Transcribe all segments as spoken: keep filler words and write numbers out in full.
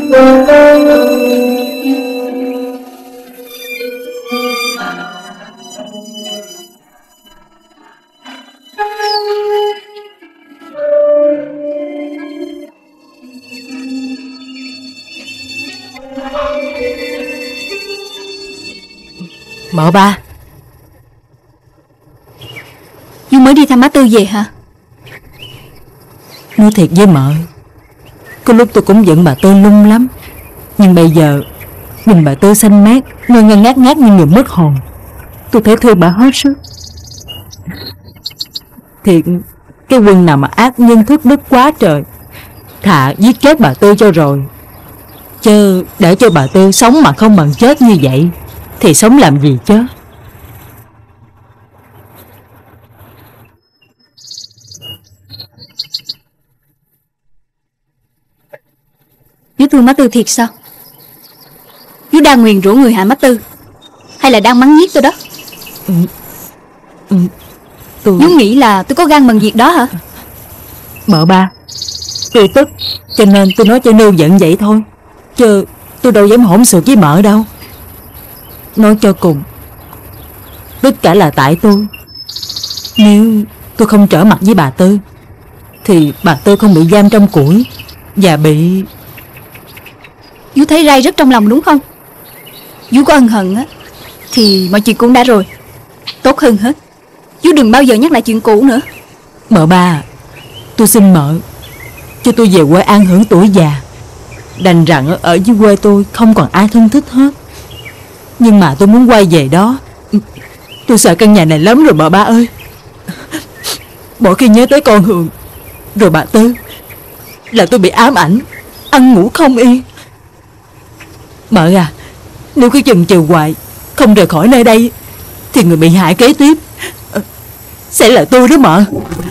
Mợ ba, Du mới đi thăm má Tư về hả? nói thiệt với mợ, có lúc tôi cũng giận bà Tư lung lắm. Nhưng bây giờ nhìn bà Tư xanh mát, ngơ ngơ ngác ngác như người mất hồn, tôi thấy thương bà hết sức. Thiệt, cái quân nào mà ác nhân thước đức quá trời, thà giết chết bà Tư cho rồi, chứ để cho bà Tư sống mà không bằng chết như vậy thì sống làm gì chứ. Du thương má Tư thiệt sao? Du đang nguyền rủa người hại má Tư, hay là đang mắng nhiếc tôi đó? Ừ, ừ, tôi... Du nghĩ là tôi có gan bằng việc đó hả? Mợ ba, tôi tức cho nên tôi nói cho nêu giận vậy thôi, chứ tôi đâu dám hỗn xược với mợ đâu. Nói cho cùng, tất cả là tại tôi. Nếu tôi không trở mặt với bà Tư thì bà Tư không bị giam trong củi và bị... Du thấy rai rất trong lòng đúng không? Du có ân hận á thì mọi chuyện cũng đã rồi. Tốt hơn hết, Du đừng bao giờ nhắc lại chuyện cũ nữa. Mợ ba, tôi xin mợ cho tôi về quê an hưởng tuổi già. Đành rằng ở dưới quê tôi không còn ai thân thích hết, nhưng mà tôi muốn quay về đó. Tôi sợ căn nhà này lắm rồi mợ ba ơi. Mỗi khi nhớ tới con Hường rồi bà Tư là tôi bị ám ảnh, ăn ngủ không yên. Mợ à, nếu cứ chần chừ hoài không rời khỏi nơi đây thì người bị hại kế tiếp sẽ là tôi đó mợ.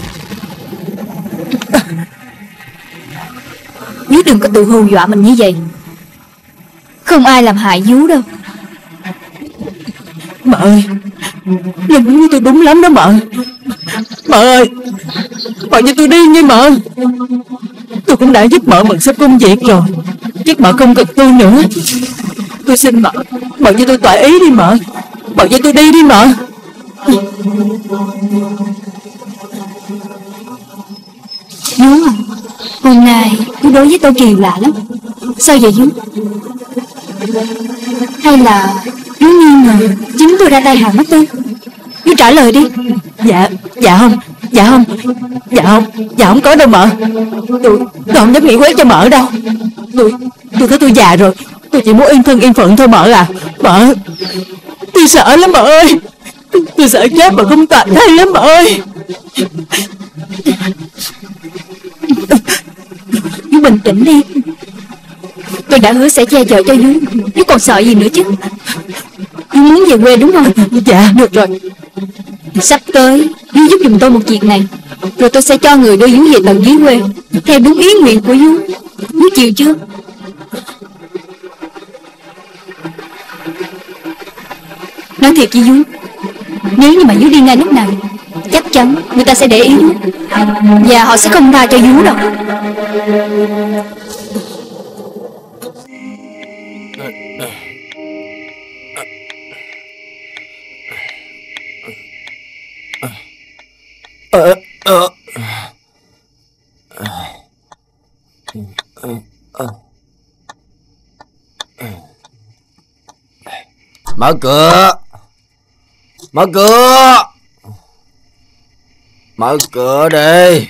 Du đừng có tự hù dọa mình như vậy. Không ai làm hại Du đâu. Mợ ơi, lần của tôi đúng lắm đó mợ. Mợ ơi, mợ cho tôi đi nha mợ. Tôi cũng đã giúp mợ mượn sắp công việc rồi, chắc mợ không cần tôi nữa. Tôi xin mợ, mợ cho tôi tỏa ý đi mợ. Mợ cho tôi đi đi mợ. Du à, hôm nay Du đối với tôi kỳ lạ lắm. Sao vậy Du? Hay là Du nghi ngờ chính tôi ra tay hại má Tư? Du trả lời đi. Dạ, dạ không, dạ không, dạ không, dạ không có đâu mợ. Tôi, tôi không dám nghĩ quét cho mợ đâu. Tôi, tôi thấy tôi già rồi, tôi chỉ muốn yên thân yên phận thôi mợ à. Mợ, tôi sợ lắm mợ ơi. Tôi, tôi sợ chết mà không toàn thay lắm mợ ơi. Du bình tĩnh đi. Tôi đã hứa sẽ che chở cho Du, Du còn sợ gì nữa chứ? Du muốn về quê đúng không? Dạ, được rồi. Sắp tới Du giúp giùm tôi một việc này, rồi tôi sẽ cho người đưa Du về tận dưới quê theo đúng ý nguyện của Du. Du chịu chưa? Nói thiệt với Du, nếu như mà Du đi ngay lúc này, chắc chắn người ta sẽ để ý Du, và họ sẽ không tha cho Du đâu. Ờ, ờ. Mở cửa. Mở cửa. Mở cửa đi.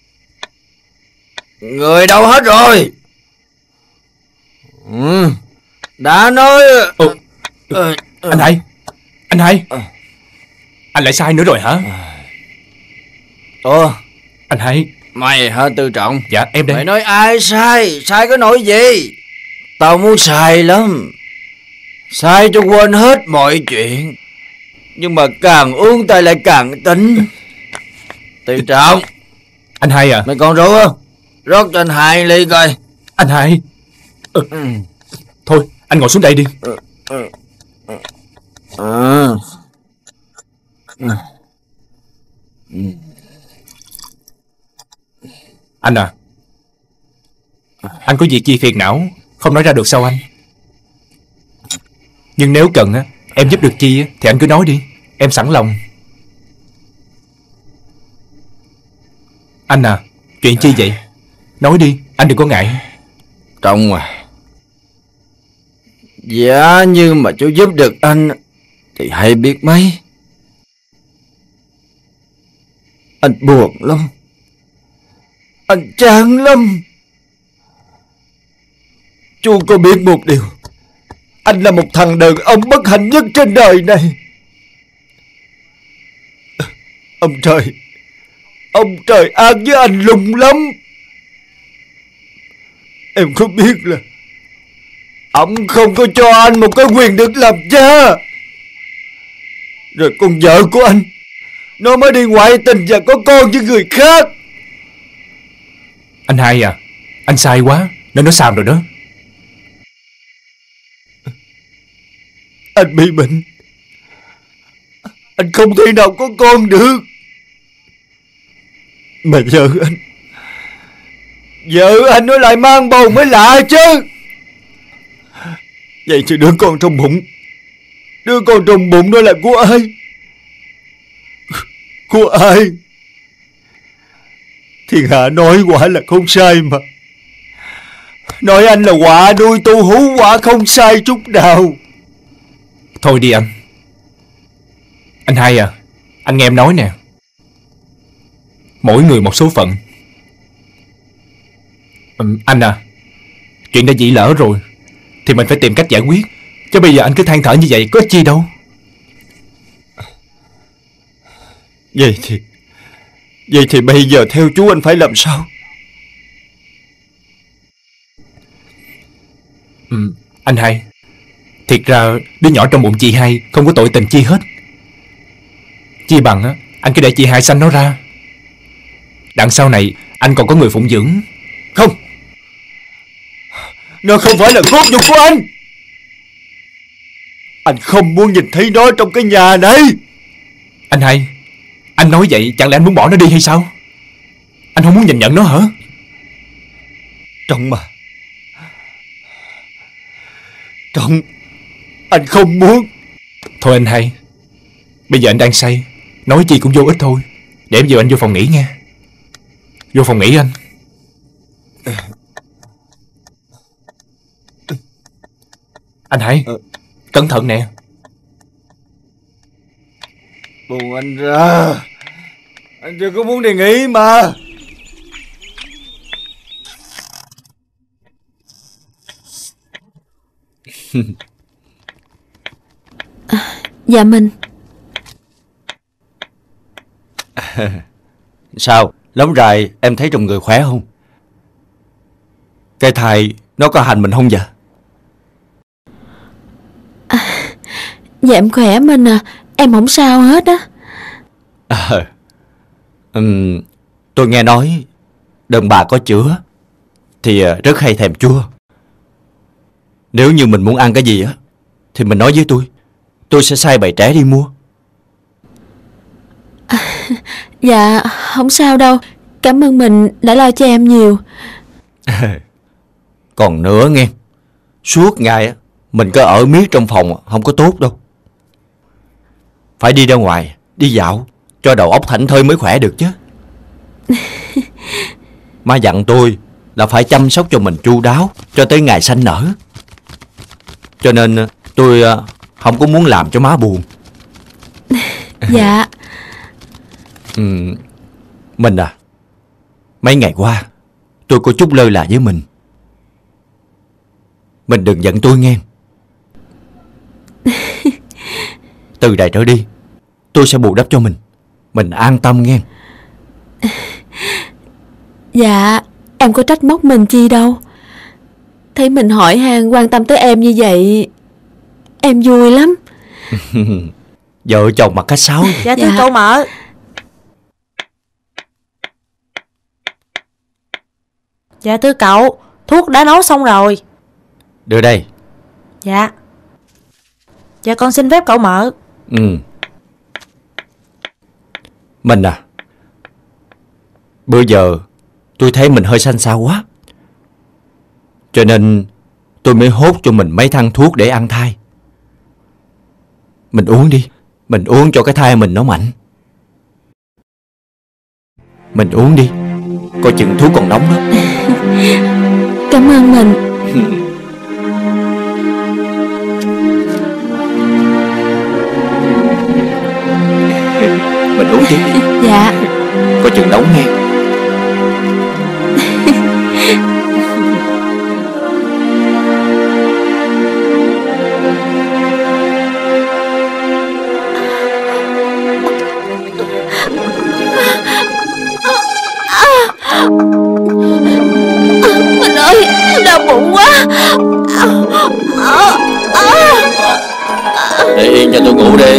Người đâu hết rồi? Ừ. Đã nói. Ừ. Ừ. Anh hai. Anh hai. Anh lại sai nữa rồi hả? Ủa, anh hai. Mày hả Tư Trọng? Dạ em đây. Mày nói ai sai? Sai cái nỗi gì? Tao muốn sai lắm, sai cho quên hết mọi chuyện, nhưng mà càng uống tay lại càng tỉnh. Tư Trọng. Anh hai à? Mày còn rượu không? Rót cho anh hai ly coi. Anh hai. Ừ. Ừ. Thôi anh ngồi xuống đây đi. Ừ. Ừ. Ừ. Ừ. Ừ. Anh à, anh có việc gì phiền não không nói ra được sao anh? Nhưng nếu cần á, em giúp được chi á, thì anh cứ nói đi, em sẵn lòng. Anh à, chuyện chi vậy? Nói đi, anh đừng có ngại. Trọng à, giá như mà chú giúp được anh thì hay biết mấy. Anh buồn lắm, anh chán lắm. Chú có biết một điều, anh là một thằng đàn ông bất hạnh nhất trên đời này. Ông trời, ông trời ác với anh lùng lắm. Em có biết là ông không có cho anh một cái quyền được làm cha. Rồi con vợ của anh, nó mới đi ngoại tình và có con với người khác. Anh hai à, anh sai quá nên nó xàm rồi đó. Anh bị bệnh, anh không thể nào có con được. Mà vợ anh, vợ anh nó lại mang bầu mới lạ chứ. Vậy thì đứa con trong bụng, đứa con trong bụng đó là của ai? Của ai? Thiên hạ nói quả là không sai mà. Nói anh là quả đuôi tu hú, quả không sai chút nào. Thôi đi anh. Anh hai à, anh nghe em nói nè, mỗi người một số phận. ừ, Anh à, chuyện đã dĩ lỡ rồi thì mình phải tìm cách giải quyết. Chứ bây giờ anh cứ than thở như vậy có chi đâu. Vậy thì Vậy thì bây giờ theo chú anh phải làm sao? ừ, Anh hai, thiệt ra đứa nhỏ trong bụng chị hai không có tội tình chi hết. Chi bằng á, anh cứ để chị hai sanh nó ra. Đằng sau này anh còn có người phụng dưỡng. Không, nó không phải là cốt nhục của anh. Anh không muốn nhìn thấy nó trong cái nhà này. Anh hai, anh nói vậy chẳng lẽ anh muốn bỏ nó đi hay sao? Anh không muốn nhìn nhận nó hả? Trọng mà, Trọng, anh không muốn. Thôi anh hai, bây giờ anh đang say, nói chi cũng vô ích thôi. Để em giờ anh vô phòng nghỉ nha. Vô phòng nghỉ anh. Anh hai, cẩn thận nè. Buông anh ra, anh chưa có muốn đi nghỉ mà. À, dạ mình. Sao, lắm rày em thấy trong người khỏe không? Cái thai nó có hành mình không vậy? À, dạ em khỏe mình à, em không sao hết á. À, um, tôi nghe nói đàn bà có chữa thì rất hay thèm chua. Nếu như mình muốn ăn cái gì á thì mình nói với tôi, tôi sẽ sai bày trẻ đi mua. À, dạ không sao đâu, cảm ơn mình đã lo cho em nhiều. À, còn nữa nghe, suốt ngày mình cứ ở miết trong phòng không có tốt đâu. Phải đi ra ngoài, đi dạo cho đầu óc thảnh thơi mới khỏe được chứ. Má dặn tôi là phải chăm sóc cho mình chu đáo cho tới ngày sanh nở. Cho nên tôi không có muốn làm cho má buồn. Dạ. ừ, Mình à, mấy ngày qua tôi có chút lơ là với mình. Mình đừng giận tôi nghe. Từ đây trở đi tôi sẽ bù đắp cho mình. Mình an tâm nghe. Dạ, em có trách móc mình chi đâu. Thấy mình hỏi han quan tâm tới em như vậy, em vui lắm. Vợ chồng mà cách sáo. Dạ thưa Dạ. cậu Mợ. Dạ thưa cậu, thuốc đã nấu xong rồi. Đưa đây. Dạ. Dạ con xin phép cậu Mợ. Ừ. Mình à, bữa giờ tôi thấy mình hơi xanh xao quá, cho nên tôi mới hốt cho mình mấy thang thuốc để ăn thai. Mình uống đi. Mình uống cho cái thai mình nó mạnh. Mình uống đi. Coi chừng thuốc còn nóng đó. Cảm ơn mình. Mình uống tiếp đi. Dạ. Coi chừng nóng nghe. Mình ơi, đau bụng quá. Để yên cho tôi ngủ đi.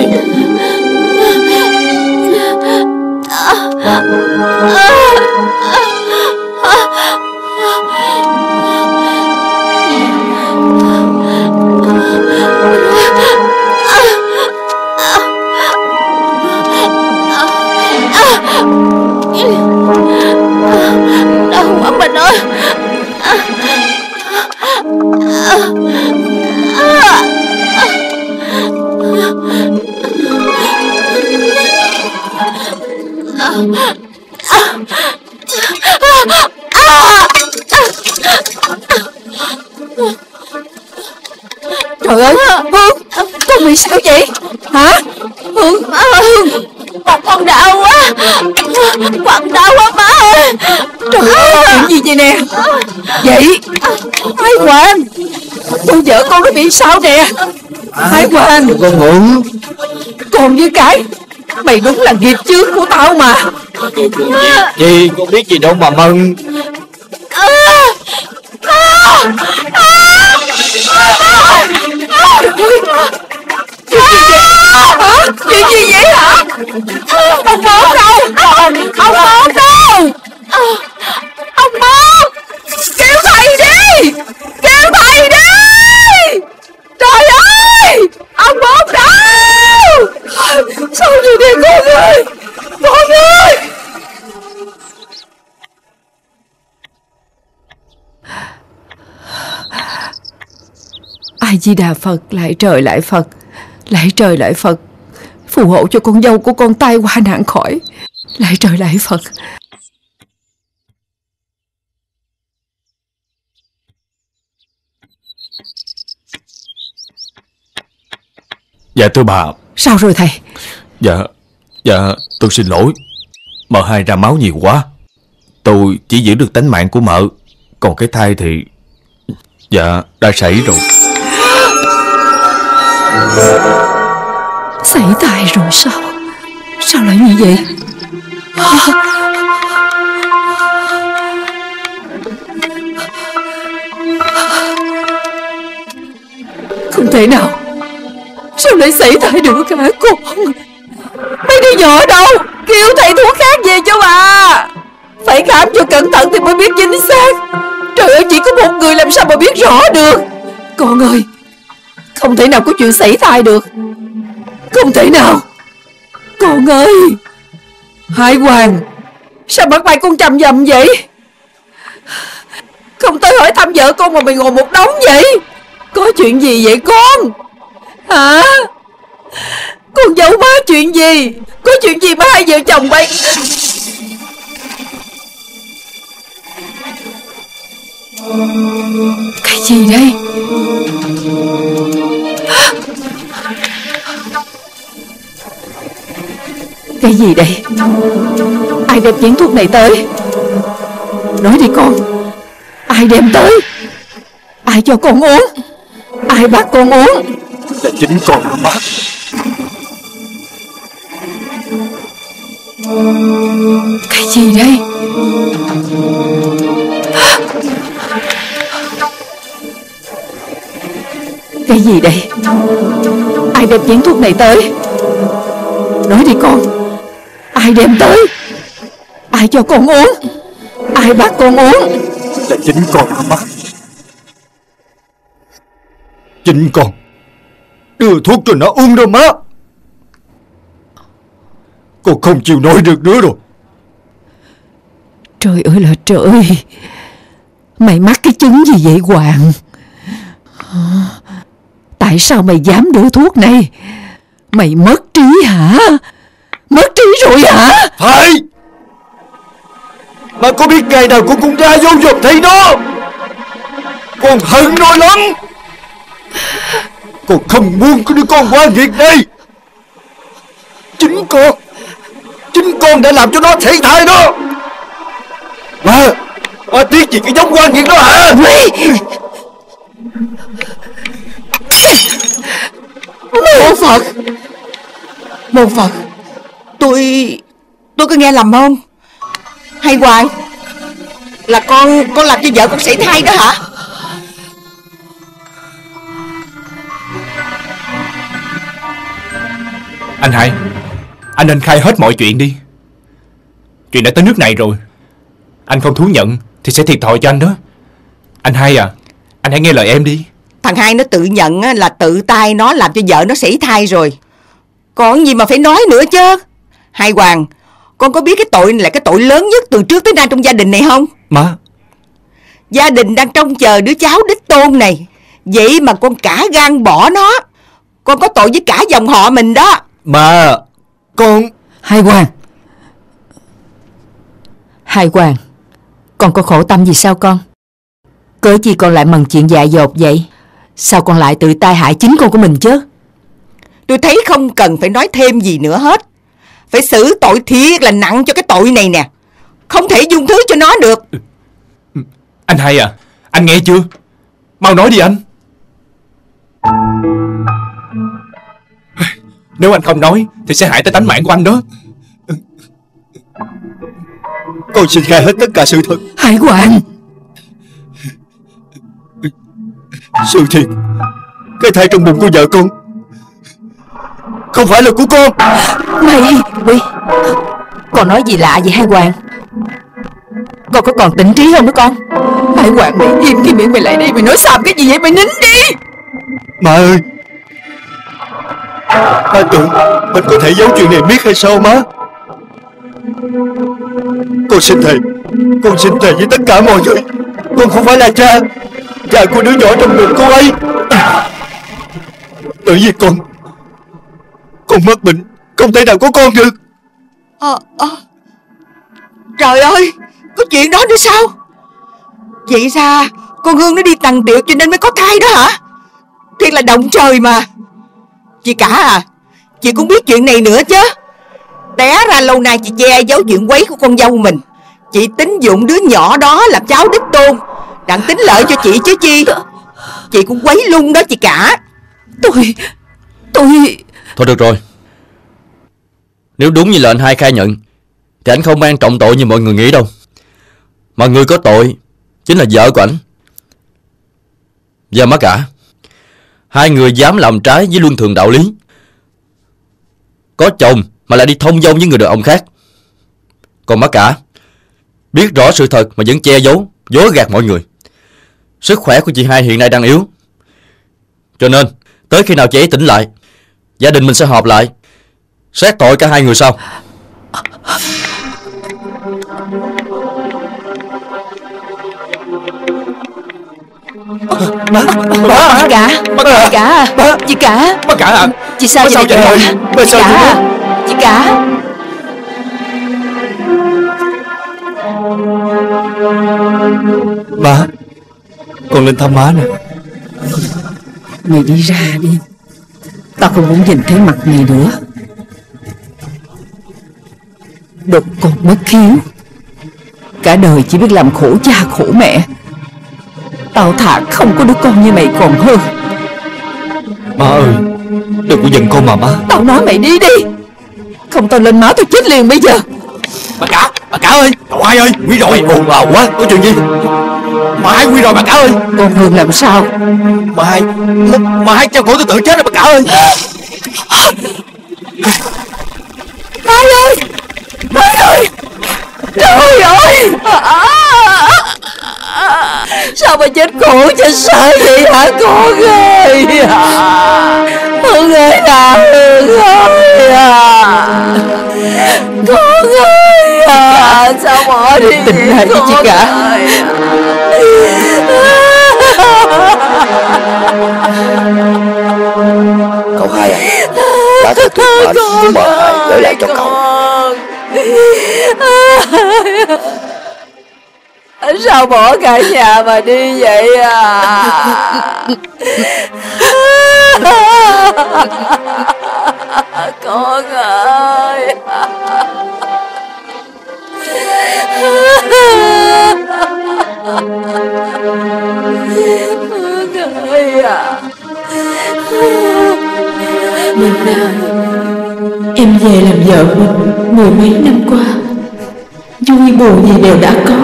Đau quá mình ơi. Trời ơi, Hương, con bị sao vậy? Hả? Hương, Hương, Mặt con đau quá. Mặt đau quá má ơi. trời ơi, chuyện gì vậy nè? Vậy, Hải Hoàng, cô vợ con nó bị sao nè? Hải Hoàng, Con ngủ. con với cái, mày đúng là nghiệp chướng của tao mà. Gì, con biết gì đâu mà mừng. Chuyện gì vậy hả? Ông Bốn đâu? Ông Bốn đâu? Ông Bốn, kêu thầy đi, kêu thầy đi. Trời ơi, ông Bốn đâu? Sao vậy nè con ơi, con ơi. A Di Đà Phật, lại trời lại Phật, lại trời lại Phật, phù hộ cho con dâu của con tai qua nạn khỏi. Lại trời lại Phật. Dạ thưa bà. Sao rồi thầy? Dạ, dạ tôi xin lỗi. Mợ hai ra máu nhiều quá. Tôi chỉ giữ được tánh mạng của mợ. Còn cái thai thì dạ đã xảy rồi. Xảy thai rồi sao? Sao lại như vậy? Không thể nào. Sao lại xảy thai được hả con? Mấy đứa nhỏ ở đâu? Kêu thầy thuốc khác về cho bà. Phải khám cho cẩn thận thì mới biết chính xác. Trời ơi, chỉ có một người làm sao mà biết rõ được. Con ơi, không thể nào có chuyện xảy thai được. Không thể nào. Con ơi, Hải Hoàng, sao mặt mày con trầm dầm vậy? Không tới hỏi thăm vợ con mà mày ngồi một đống vậy. Có chuyện gì vậy con? Hả? Con giấu má chuyện gì? Có chuyện gì mà hai vợ chồng bay? Cái gì đây? Cái gì đây? Ai đem chén thuốc này tới? Nói đi con. Ai đem tới? Ai cho con uống? Ai bắt con uống? Là chính con đó bác. Cái gì đây? Cái gì đây? Ai đem chén thuốc này tới? Nói đi con. Ai đem tới? Ai cho con uống? Ai bắt con uống? Là chính con đó bác. Chính con đưa thuốc cho nó uống đó má. Con không chịu nổi được nữa rồi. Trời ơi là trời. Mày mắc cái chứng gì vậy Hoàng? Tại sao mày dám đưa thuốc này? Mày mất trí hả? Mất trí rồi hả? Phải. Mà có biết ngày nào con cũng ra vô dòng thấy nó, con hận nó lắm. Con không muốn có đứa con quan nghiệt này. Chính con Chính con đã làm cho nó sảy thai đó. Mà Mà tiếc gì cái giống quan nghiệt đó hả? Mô Phật, Mô Phật, Tôi Tôi có nghe lầm không? Hay Hoàng, là con Con làm cho vợ con sảy thai đó hả? Anh Hai, anh nên khai hết mọi chuyện đi. Chuyện đã tới nước này rồi, anh không thú nhận thì sẽ thiệt thòi cho anh đó. Anh Hai à, anh hãy nghe lời em đi. Thằng Hai nó tự nhận là tự tay nó làm cho vợ nó sảy thai rồi, còn gì mà phải nói nữa chứ. Hai Hoàng, con có biết cái tội này là cái tội lớn nhất từ trước tới nay trong gia đình này không? Má, gia đình đang trông chờ đứa cháu đích tôn này, vậy mà con cả gan bỏ nó. Con có tội với cả dòng họ mình đó. Mà con... Hai Hoàng, Hai Hoàng, con có khổ tâm gì sao con? Cớ chi con lại mần chuyện dại dột vậy? Sao con lại tự tay hại chính con của mình chứ? Tôi thấy không cần phải nói thêm gì nữa hết. Phải xử tội thiệt là nặng cho cái tội này nè, không thể dung thứ cho nó được. Anh Hai à, anh nghe chưa? Mau nói đi anh. Nếu anh không nói thì sẽ hại tới tánh mạng của anh đó. Con xin khai hết tất cả sự thật. Hai Hoàng, Sự thiệt, cái thai trong bụng của vợ con không phải là của con. mày Quy, con nói gì lạ vậy Hai Hoàng? Con có còn tỉnh trí không đó con? Hai Hoàng, mày im cái miệng mày lại đi. Mày nói xàm cái gì vậy? Mày nín đi. Má ơi, má tưởng mình có thể giấu chuyện này biết hay sao má? Con xin thề, con xin thề với tất cả mọi người, con không phải là cha Cha của đứa nhỏ trong bụng cô ấy. Bởi vì con Con mắc bệnh, không thể nào có con được. à, à, Trời ơi, có chuyện đó nữa sao? Vậy ra con Hương nó đi tằng tiệu cho nên mới có thai đó hả? Thiệt là động trời mà. Chị cả à, chị cũng biết chuyện này nữa chứ. Té ra lâu nay chị che giấu chuyện quấy của con dâu mình. Chị tính dụng đứa nhỏ đó làm cháu đích tôn, đặng tính lợi cho chị chứ chi. Chị cũng quấy lung đó chị cả. Tôi Tôi Thôi được rồi, nếu đúng như là anh Hai khai nhận thì anh không mang trọng tội như mọi người nghĩ đâu. Mà người có tội chính là vợ của ảnh và má cả. Hai người dám làm trái với luân thường đạo lý, có chồng mà lại đi thông dong với người đàn ông khác. Còn má cả biết rõ sự thật mà vẫn che giấu, dối gạt mọi người. Sức khỏe của chị Hai hiện nay đang yếu, cho nên tới khi nào chị ấy tỉnh lại, gia đình mình sẽ họp lại xét tội cả hai người sau. Má, má, Chị cả, chị cả, chị cả, Má cả à, chị sao vậy chị vậy cả? Má Chị sao cả, vậy? chị cả. Má, con lên thăm má nè. Mày đi ra đi, tao không muốn nhìn thấy mặt mày nữa. Đột con mất hiếu, cả đời chỉ biết làm khổ cha khổ mẹ. Tao thà không có đứa con như mày còn hơn. Má ơi, đừng có giận con mà má. Tao nói mày đi đi, không tao lên máu tao chết liền bây giờ. Bà cả, bà cả ơi, cậu Hai ơi, Quy rồi, ồn ào quá, có chuyện gì? Mà Hai Quy rồi bà cả ơi. Con Hương làm sao? Mà Hai, mà Hai cho cổ tôi tự chết rồi bà cả ơi. Hai ơi, Hai ơi, trời ơi, sao mà chết khổ chết sợ vậy hả con ơi? Hương ơi là Hương ơi à, con ơi à, sao bỏ đi tỉnh lại chị cả. mời thầy gửi lại cho cậu. Sao bỏ cả nhà mà đi vậy à? Con ơi. Con ơi à. Mình à, em về làm vợ mình mười mấy năm qua, vui buồn gì đều đã có.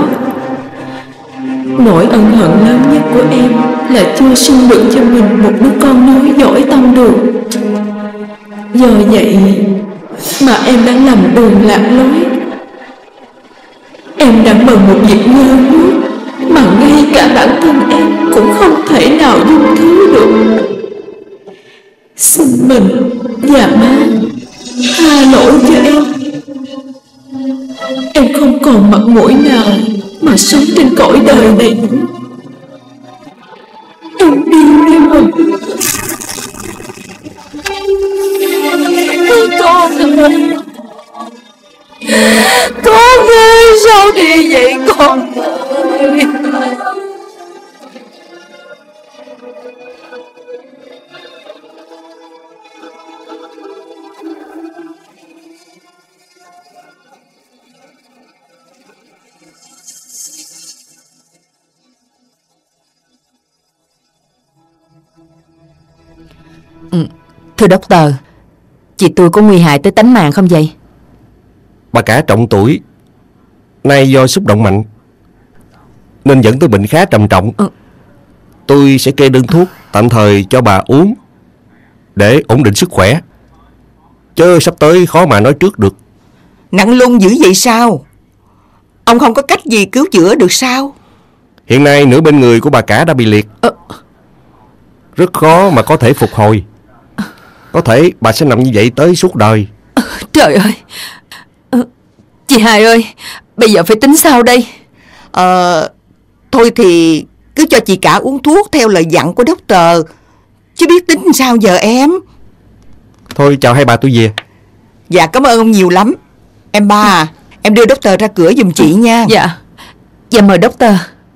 Nỗi ân hận lớn nhất của em là chưa sinh được cho mình một đứa con nối dõi tông đường. Do vậy mà em đã lầm đường lạc lối. Em đã mừng một việc nhơ nuốt mà ngay cả bản thân em cũng không thể nào dung thứ được. Xin mình và má tha lỗi cho em. Em không còn mặt mũi nào mà sống trên cõi đời này nữa. Em đi đi mình. Con ơi, con ơi, sao đi vậy con ơi? Ừ, thưa doctor, chị tôi có nguy hại tới tánh mạng không vậy? Bà cả trọng tuổi, nay do xúc động mạnh nên dẫn tới bệnh khá trầm trọng. ừ. Tôi sẽ kê đơn thuốc tạm thời cho bà uống để ổn định sức khỏe, chứ sắp tới khó mà nói trước được. Nặng lung dữ vậy sao? Ông không có cách gì cứu chữa được sao? Hiện nay nửa bên người của bà cả đã bị liệt, ờ. rất khó mà có thể phục hồi. Có thể bà sẽ nằm như vậy tới suốt đời. Trời ơi, chị Hai ơi, bây giờ phải tính sao đây? Ờ, thôi thì cứ cho chị cả uống thuốc theo lời dặn của doctor, chứ biết tính sao giờ em. Thôi chào hai bà, tôi về. Dạ cảm ơn ông nhiều lắm. Em ba à, em đưa doctor ra cửa giùm chị nha. Dạ, dạ mời doctor.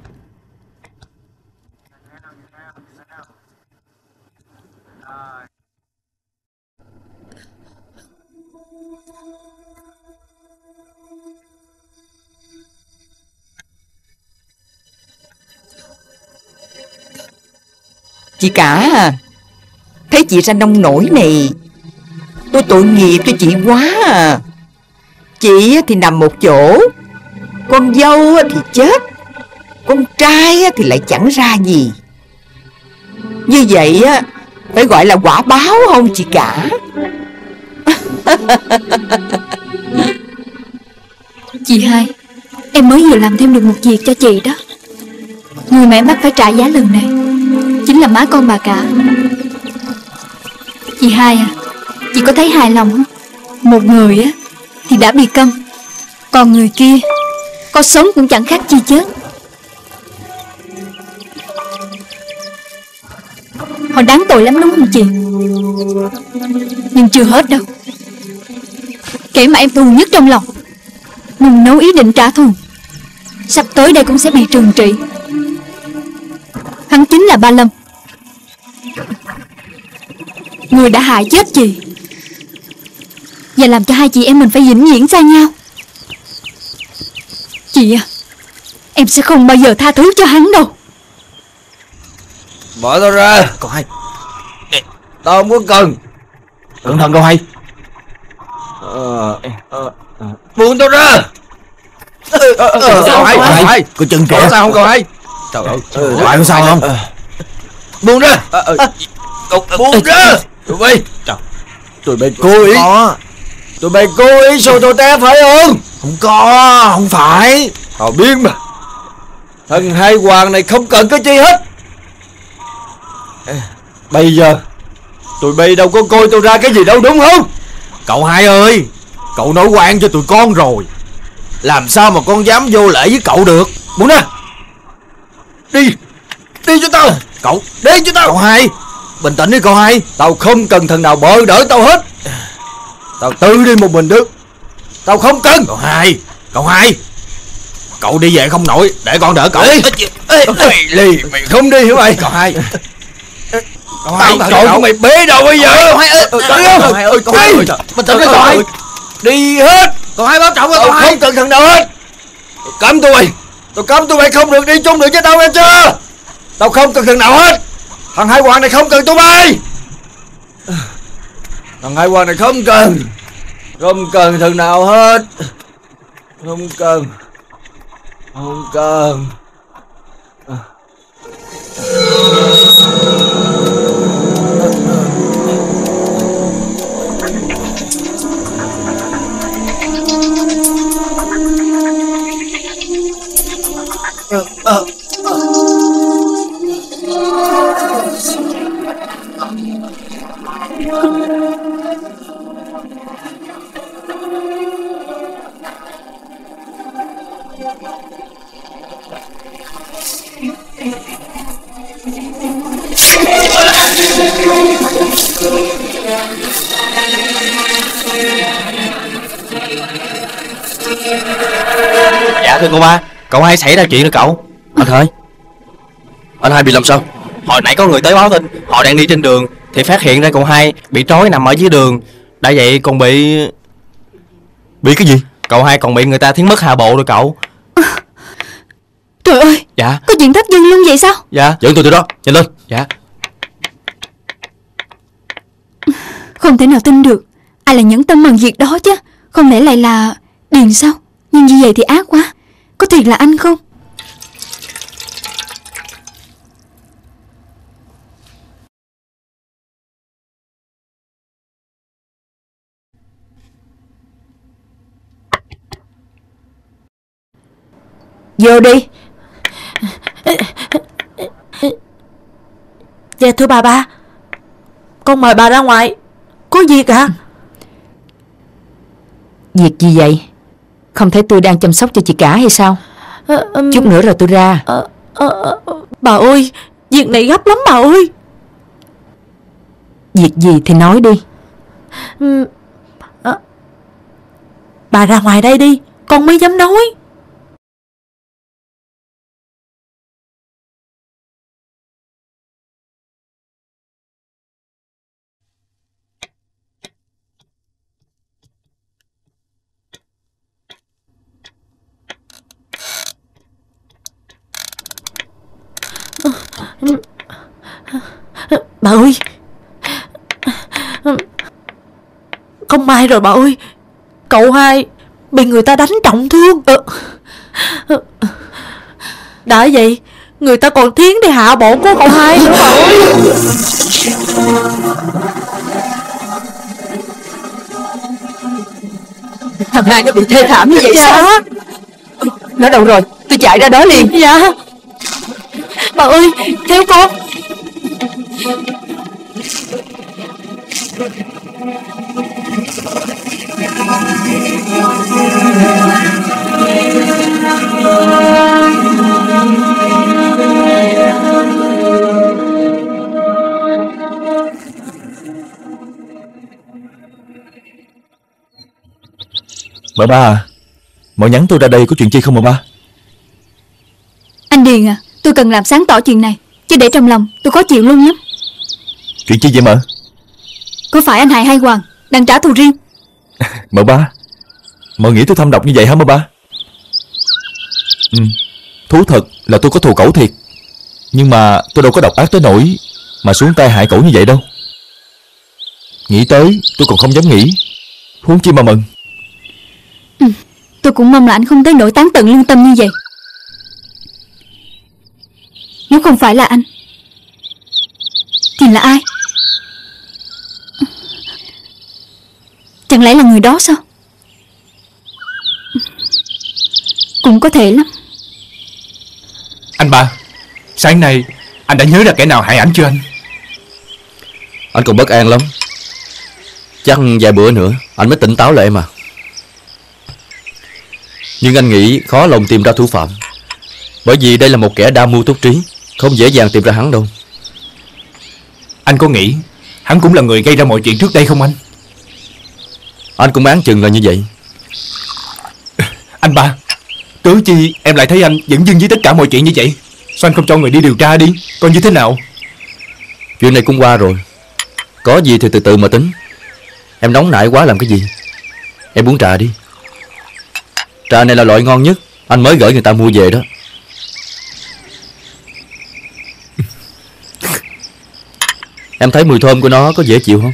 Chị cả à, thấy chị ra nông nổi này, tôi tội nghiệp cho chị quá à. Chị thì nằm một chỗ, con dâu thì chết, con trai thì lại chẳng ra gì. Như vậy phải gọi là quả báo không chị cả? Chị Hai, em mới vừa làm thêm được một việc cho chị đó. Người mà em bắt phải trả giá lần này chính là má con bà cả. Chị Hai à, chị có thấy hài lòng không? Một người á thì đã bị câm, còn người kia có sống cũng chẳng khác chi chết. Họ đáng tội lắm đúng không chị? Nhưng chưa hết đâu. Kẻ mà em thù nhất trong lòng nung nấu ý định trả thù, sắp tới đây cũng sẽ bị trừng trị. Hắn chính là Ba Lâm, người đã hại chết chị và làm cho hai chị em mình phải vĩnh viễn xa nhau. Chị à, em sẽ không bao giờ tha thứ cho hắn đâu. Bỏ tao ra. Cậu Hai, Tao không có cần. cẩn thận cậu Hai. ờ, ờ, Buông tao ra. Cậu Hai, có chân kìa. Sao không cậu Hai? Trời ơi, Cậu Hai có sao không? buông ra. Buông ra. Tụi bay, tụi bay cố ý. Tụi bay cố ý xô tôi té phải không? Không có, không phải. Họ biết mà. Thằng Hai Hoàng này không cần cái chi hết. Bây giờ tụi bay đâu có coi tôi ra cái gì đâu đúng không? Cậu Hai ơi, cậu nói quan cho tụi con rồi, làm sao mà con dám vô lễ với cậu được. Buông ra. Đi. Đi cho tao. Cậu, Đi cho tao. cậu Hai, bình tĩnh đi cậu Hai. Tao không cần thằng nào bợ đỡ tao hết. Tao tự đi một mình được. Tao không cần. Cậu hai, cậu hai, cậu đi về không nổi, để con đỡ cậu. Ê, ê, mày lì, mày không đi hả mày? Cậu hai, cậu hai, cậu của mày bế đâu bây giờ? Cậu hai ơi, cậu hai ơi, cậu hai ơi, bình tĩnh cậu hai. Đi hết. Cậu hai báo trọng rồi, cậu hai. Không cần thằng nào hết. Tôi cấm tụi mày, tôi cấm tụi mày không được đi chung được với tao nghe chưa? Tao không cần thằng nào hết. Thằng Hai Hoàng này không cần tụi mày. Thằng Hai Hoàng này không cần. Không cần thằng nào hết. Không cần. Không cần. Ờ, ờ. Dạ thưa cô ba, cậu Hai xảy ra chuyện rồi cậu. Anh Hai, anh Hai bị làm sao? Hồi nãy có người tới báo tin, họ đang đi trên đường thì phát hiện ra cậu Hai bị trói nằm ở dưới đường. Đã vậy còn bị... Bị cái gì? Cậu Hai còn bị người ta thiến mất hạ bộ rồi cậu. À, trời ơi. Dạ. Có chuyện thất dân luôn vậy sao? Dạ. Dẫn tôi từ đó, nhanh lên. Dạ. Không thể nào tin được. Ai là nhẫn tâm mần việc đó chứ? Không lẽ lại là Điền sao? Nhưng như vậy thì ác quá. Có thiệt là anh không? Vô đi. Dạ thưa bà ba, con mời bà ra ngoài. Có việc hả? Việc gì vậy? Không thấy tôi đang chăm sóc cho chị cả hay sao? À, um, Chút nữa rồi tôi ra. à, à, Bà ơi, việc này gấp lắm bà ơi. Việc gì thì nói đi. um, à, Bà ra ngoài đây đi, con mới dám nói. Bà ơi, không may rồi bà ơi. Cậu Hai bị người ta đánh trọng thương. Đã vậy người ta còn thiến đi hạ bộ của cậu Hai nữa bà ơi. Thằng Hai nó bị thê thảm như vậy dạ. Sao? Nó đâu rồi? Tôi chạy ra đó liền. Dạ. Bà ơi, theo con. Bà ba à, mọi nhắn tôi ra đây có chuyện chi không bà ba? Anh Điền à, tôi cần làm sáng tỏ chuyện này, chứ để trong lòng tôi khó chịu luôn lắm. Chuyện chi vậy mợ? Có phải anh Hai hay Hoàng đang trả thù riêng? Mợ ba, mợ nghĩ tôi thâm độc như vậy hả mợ ba? Ừ, thú thật là tôi có thù cẩu thiệt, nhưng mà tôi đâu có độc ác tới nỗi mà xuống tay hại cẩu như vậy đâu. Nghĩ tới tôi còn không dám nghĩ, huống chi mà mừng. Ừ, tôi cũng mong là anh không tới nỗi tán tận lương tâm như vậy. Nếu không phải là anh thì là ai? Chẳng lẽ là người đó sao? Cũng có thể lắm. Anh ba, sáng nay anh đã nhớ ra kẻ nào hại ảnh chưa anh? Anh còn bất an lắm. Chắc vài bữa nữa anh mới tỉnh táo lại mà. Nhưng anh nghĩ khó lòng tìm ra thủ phạm, bởi vì đây là một kẻ đa mưu túc trí, không dễ dàng tìm ra hắn đâu. Anh có nghĩ hắn cũng là người gây ra mọi chuyện trước đây không anh? Anh cũng bán chừng là như vậy. Anh ba, cớ chi em lại thấy anh vẫn dưng với tất cả mọi chuyện như vậy? Sao anh không cho người đi điều tra đi, coi như thế nào? Chuyện này cũng qua rồi, có gì thì từ từ mà tính. Em nóng nảy quá làm cái gì? Em uống trà đi. Trà này là loại ngon nhất, anh mới gửi người ta mua về đó. Em thấy mùi thơm của nó có dễ chịu không?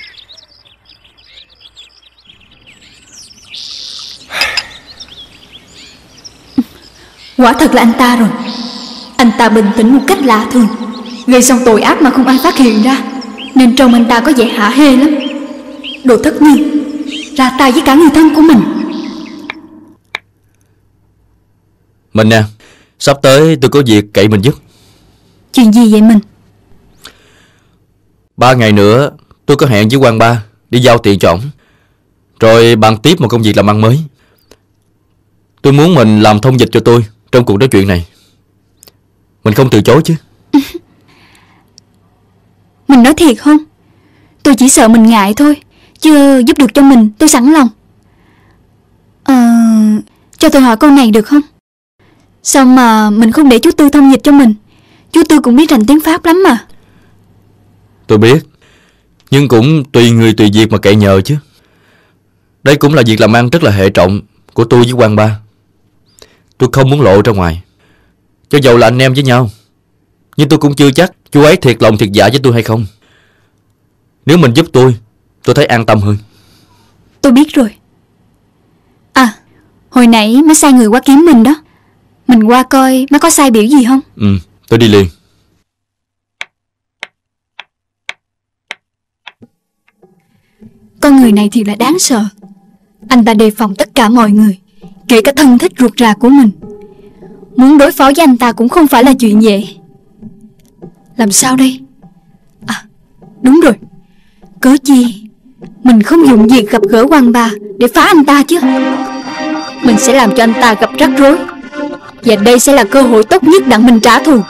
Quả thật là anh ta rồi. Anh ta bình tĩnh một cách lạ thường, gây xong tội ác mà không ai phát hiện ra, nên trông anh ta có vẻ hả hê lắm. Đồ thất nhiên, ra tay với cả người thân của mình. Mình nè, sắp tới tôi có việc cậy mình giúp. Chuyện gì vậy mình? Ba ngày nữa tôi có hẹn với Quang Ba đi giao tiền cho ổng, rồi bàn tiếp một công việc làm ăn mới. Tôi muốn mình làm thông dịch cho tôi trong cuộc nói chuyện này. Mình không từ chối chứ? Mình nói thiệt không? Tôi chỉ sợ mình ngại thôi, chứ giúp được cho mình tôi sẵn lòng. Ờ... Cho tôi hỏi câu này được không? Sao mà mình không để chú Tư thông dịch cho mình? Chú Tư cũng biết rành tiếng Pháp lắm mà. Tôi biết, nhưng cũng tùy người tùy việc mà cậy nhờ chứ. Đây cũng là việc làm ăn rất là hệ trọng của tôi với Quang Ba. Tôi không muốn lộ ra ngoài, cho dầu là anh em với nhau. Nhưng tôi cũng chưa chắc chú ấy thiệt lòng thiệt dạ với tôi hay không. Nếu mình giúp tôi, tôi thấy an tâm hơn. Tôi biết rồi. À, hồi nãy má sai người qua kiếm mình đó. Mình qua coi má có sai biểu gì không? Ừ, tôi đi liền. Con người này thì là đáng sợ. Anh ta đề phòng tất cả mọi người, kể cả thân thích ruột rà của mình. Muốn đối phó với anh ta cũng không phải là chuyện dễ. Làm sao đây? À, đúng rồi. Cớ chi mình không dùng việc gặp gỡ Quang Ba để phá anh ta chứ? Mình sẽ làm cho anh ta gặp rắc rối, và đây sẽ là cơ hội tốt nhất đặng mình trả thù.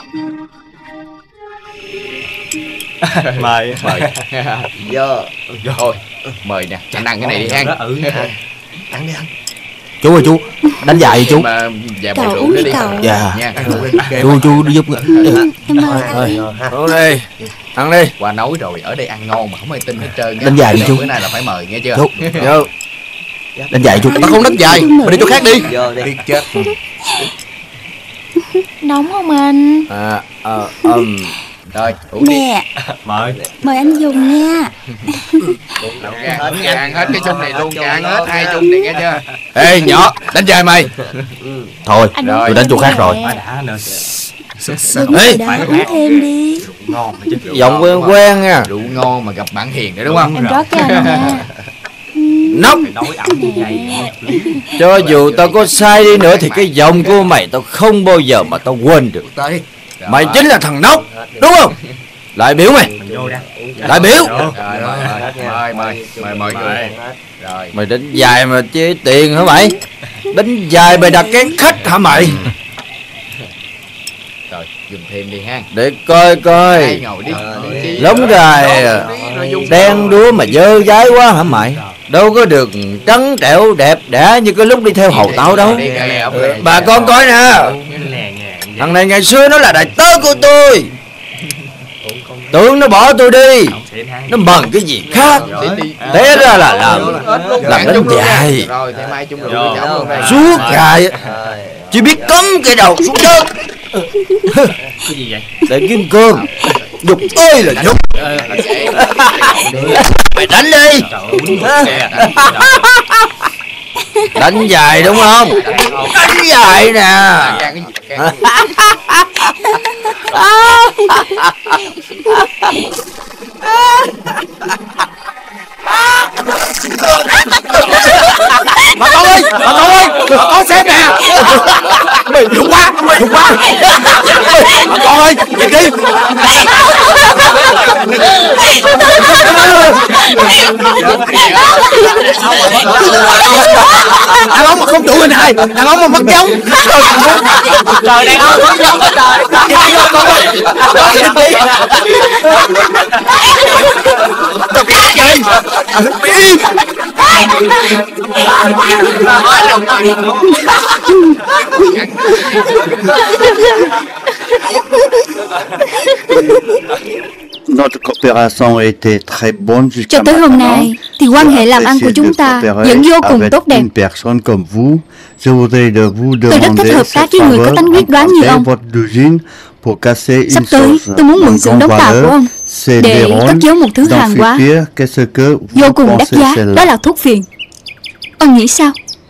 Mời mời. Vô. Thôi mời nè, anh ăn cái này đi ăn. Ừ. Ăn đi ăn. Chú ơi chú, đánh dài đi chú. Mà vài Cậu bộ rượu uống nữa đi đi. cậu. Dạ. Dạ. Nha. Chú chú đi giúp. Em mời ơi. Uống đi. Ăn đi. Qua nói rồi, ở đây ăn ngon mà không ai tin hết trơn. Đánh dài đi chú. Bữa nay là phải mời nghe chưa? Chú. Vô. Đánh dài chú. Tao không đánh dài, mày đi chỗ khác đi. Đi chết. Nóng không anh? À, ờ, ừm. Rồi, uống đi. Nè, Mời. mời anh dùng nha. Ăn hết, ăn hết cái chung này luôn, ăn hết hai chung này nghe chưa? Ê nhỏ, đánh dài mày. Thôi, Anh tôi uống đánh chỗ thêm khác rồi. nè. Đúng rồi đó, uống thêm đi. Giọng quen quen nha. Rượu ngon mà gặp bạn hiền nữa đúng không? Em rót cho anh nha. Nóc. Cho dù tao có sai đi nữa thì cái giọng của mày tao không bao giờ mà tao quên được. Mày chính là thằng Nóc, đúng không? Lại biểu mày. Lại biểu. Rồi rồi rồi, mời mời mời mời người. Rồi. Mày đánh dài mà chế tiền hả mày? Đánh dài mày đặt cái khách hả mày? Rồi, dùng thêm đi ha. Để coi coi. Hai ngồi đi. Giống gài đen đúa mà dơ dái quá hả mày? Đâu có được trắng trẻo đẹp đẽ như cái lúc đi theo hầu tao đâu. Bà con coi nè. Thằng này ngày xưa nó là đại tớ của tôi. Tưởng nó bỏ tôi đi, nó mần cái gì khác. Thế ra là làm Làm đánh dài. Suốt ngày chỉ biết cắm cái đầu xuống đất để kiếm cơm. Nhục ơi là nhục. Mày đánh đi. Đánh dài đúng không? Đánh dài nè. Bà con ơi, bà con ơi, bà con xem nè. Mày nhục quá, mày nhục quá. Bà con ơi, nhìn đi. Đàn ông mà không tụi mình hai, đàn ông mà mất giống. Trời đàn ông mất giống trời. Đừng cái gì? Im. Notre coopération était très bonne jusqu'à Cho tới hôm maintenant. nay thì quan hệ làm ăn của chúng ta vẫn vô cùng tốt đẹp. Une personne comme vous, je voudrais de vous Tôi rất thích demander hợp tác cette với người có faveur tánh quyết đoán như ông. votre usine pour casser Sắp une tới chose tôi muốn mượn xưởng dont đóng tàu valeur, của ông c'est để des cất rôles giấu một thứ dans hàng hóa futur. Qu'est-ce que vous vô cùng đắt pensez giá, cela? đó là thuốc phiện. Ông nghĩ sao?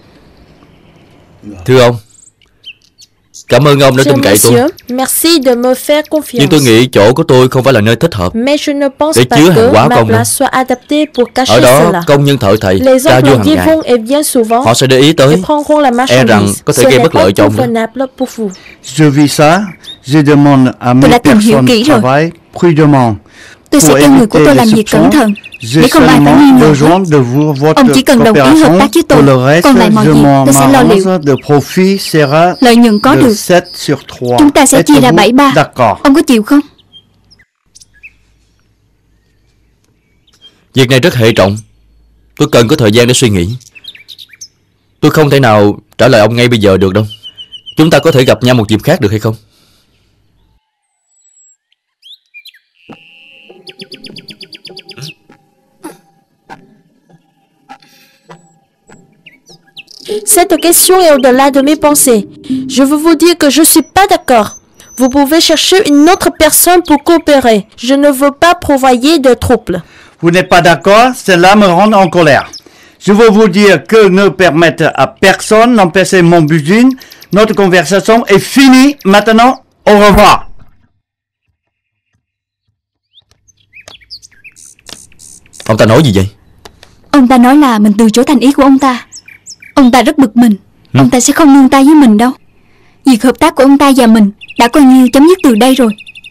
Thưa ông, cảm ơn ông đã Cher tin cậy tôi. monsieur, merci de me faire confiance. Nhưng tôi nghĩ chỗ của tôi không phải là nơi thích hợp Mais je ne pense để pas chứa que hàng hóa ma của ông đâu. place soit adaptée pour Ở cacher đó cela. công nhân thợ thầy Les tra vô hàng employés ngày. vont et viennent souvent Họ sẽ để ý tới, et prendront la e rằng marchandise. có thể Ce gây n'est bất pas lợi cho ông đó. convenable pour vous. Je vis ça, je demande à Tôi đã mes tìm hiểu personnes kỹ rồi. travail prudemment. Tôi sẽ Pour kêu người của éviter tôi làm les việc cẩn soupçons, thận j'ai để không ai phải nghi seulement ngờ besoin hết. de vous, votre Ông chỉ cần đồng ý hợp coopération. tác với tôi. Pour le reste, Còn lại mọi je việc m'en tôi sẽ lo liệu. m'arrange de profit sera Lợi nhuận có de được sept sur trois. chúng ta sẽ chia ra Êtes-vous bảy ba. D'accord. Ông có chịu không? Việc này rất hệ trọng. Tôi cần có thời gian để suy nghĩ. Tôi không thể nào trả lời ông ngay bây giờ được đâu. Chúng ta có thể gặp nhau một dịp khác được hay không? Cette question est au-delà de mes pensées. Je veux vous dire que je suis pas d'accord. Vous pouvez chercher une autre personne pour coopérer. Je ne veux pas provoquer de troubles. Vous n'êtes pas d'accord, cela me rend en colère. Je veux vous dire que ne permettre à personne d'empêcher mon usine. Notre conversation est finie. Maintenant, au revoir. Ông ta nói gì vậy? Ông ta nói là mình từ chối thành ý của ông ta. Ông ta rất bực mình. Ừ. Ông ta sẽ không nương tay với mình đâu. Việc hợp tác của ông ta và mình đã coi như chấm dứt từ đây rồi.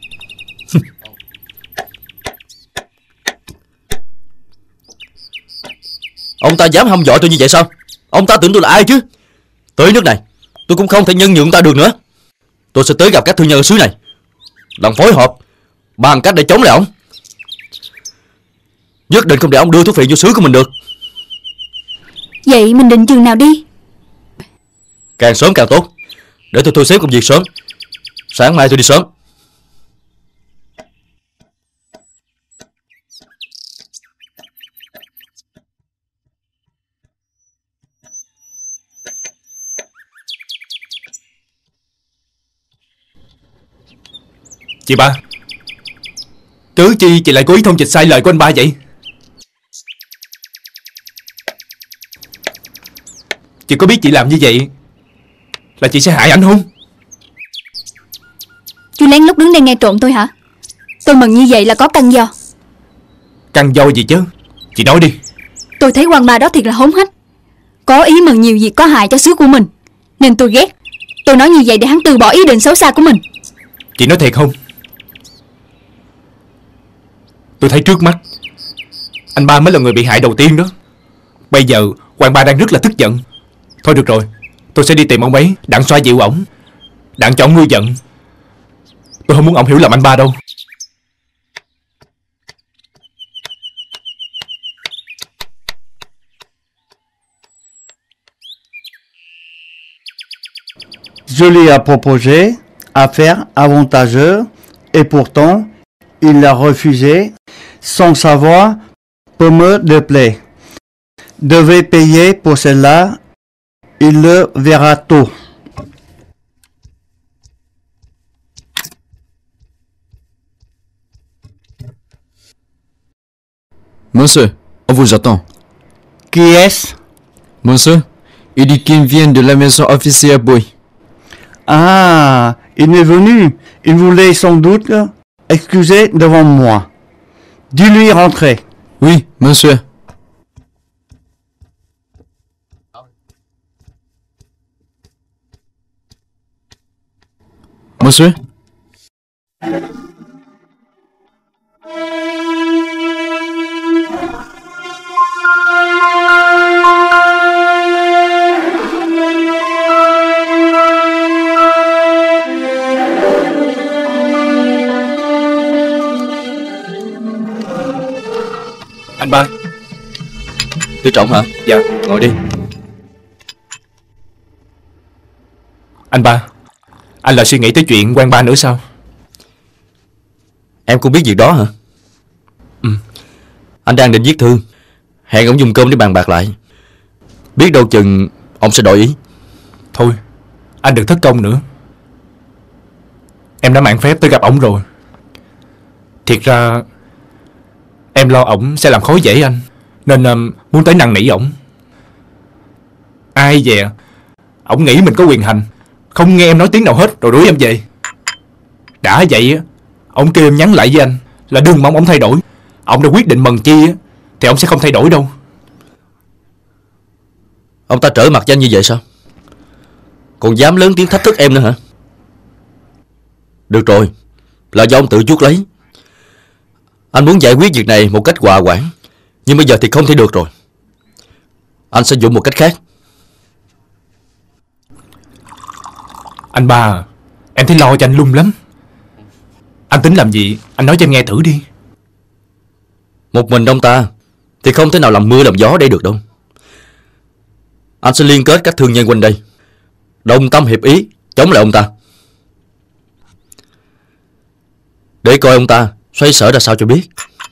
Ông ta dám hăm dọa tôi như vậy sao? Ông ta tưởng tôi là ai chứ? Tới nước này tôi cũng không thể nhân nhượng ông ta được nữa. Tôi sẽ tới gặp các thương nhân ở xứ này, làm phối hợp bằng cách để chống lại ông. Nhất định không để ông đưa thuốc phiện vô xứ của mình được. Vậy mình định chừng nào đi? Càng sớm càng tốt, để tôi thu xếp công việc sớm. Sáng mai tôi đi sớm. Chị ba, cớ chi chị lại cố ý thông dịch sai lời của anh ba vậy? Chị có biết chị làm như vậy là chị sẽ hại anh không? Chú lén lút đứng đây nghe trộm tôi hả? Tôi mừng như vậy là có căn do. Căn do gì chứ? Chị nói đi. Tôi thấy quan ba đó thiệt là hống hách, có ý mừng nhiều việc có hại cho xứ của mình, nên tôi ghét. Tôi nói như vậy để hắn từ bỏ ý định xấu xa của mình. Chị nói thiệt không? Tôi thấy trước mắt anh ba mới là người bị hại đầu tiên đó. Bây giờ quan ba đang rất là tức giận. Thôi được rồi, tôi sẽ đi tìm ông ấy, đặng xoa dịu ổng, đặng cho ổng nguôi giận. Tôi không muốn ổng hiểu lầm anh ba đâu. Je lui ai proposé affaire avantageuse et pourtant il l'a refusé sans savoir pour me déplaire. Devait payer pour cela, il le verra tôt. Monsieur, on vous attend. Qui est-ce? Monsieur, il dit qu'il vient de la maison officielle Boy. Ah, il est venu. Il voulait sans doute excuser devant moi. Dis-lui rentrer. Oui, monsieur. Monsieur? Anh ba, Tư Trọng hả? Dạ. Ngồi đi. Anh ba, anh lại suy nghĩ tới chuyện quan ba nữa sao? Em cũng biết việc đó hả? Ừ. Anh đang định viết thư, hẹn ông dùng cơm để bàn bạc lại. Biết đâu chừng ông sẽ đổi ý. Thôi, anh đừng thất công nữa. Em đã mạn phép tới gặp ổng rồi. Thiệt ra em lo ổng sẽ làm khó dễ anh, nên um, muốn tới năn nỉ ổng. Ai dè ổng nghĩ mình có quyền hành, không nghe em nói tiếng nào hết rồi đuổi em về. Đã vậy á, ổng kêu em nhắn lại với anh là đừng mong ổng thay đổi. Ổng đã quyết định mần chi á, thì ổng sẽ không thay đổi đâu. Ông ta trở mặt với anh như vậy sao? Còn dám lớn tiếng thách thức em nữa hả? Được rồi, là do ông tự chuốc lấy. Anh muốn giải quyết việc này một cách hòa quản, nhưng bây giờ thì không thể được rồi. Anh sẽ dùng một cách khác. Anh ba à, em thấy lo cho anh lung lắm. Anh tính làm gì, anh nói cho em nghe thử đi. Một mình ông ta thì không thể nào làm mưa làm gió để được đâu. Anh sẽ liên kết các thương nhân quanh đây, đồng tâm hiệp ý chống lại ông ta, để coi ông ta xoay sở ra sao cho biết.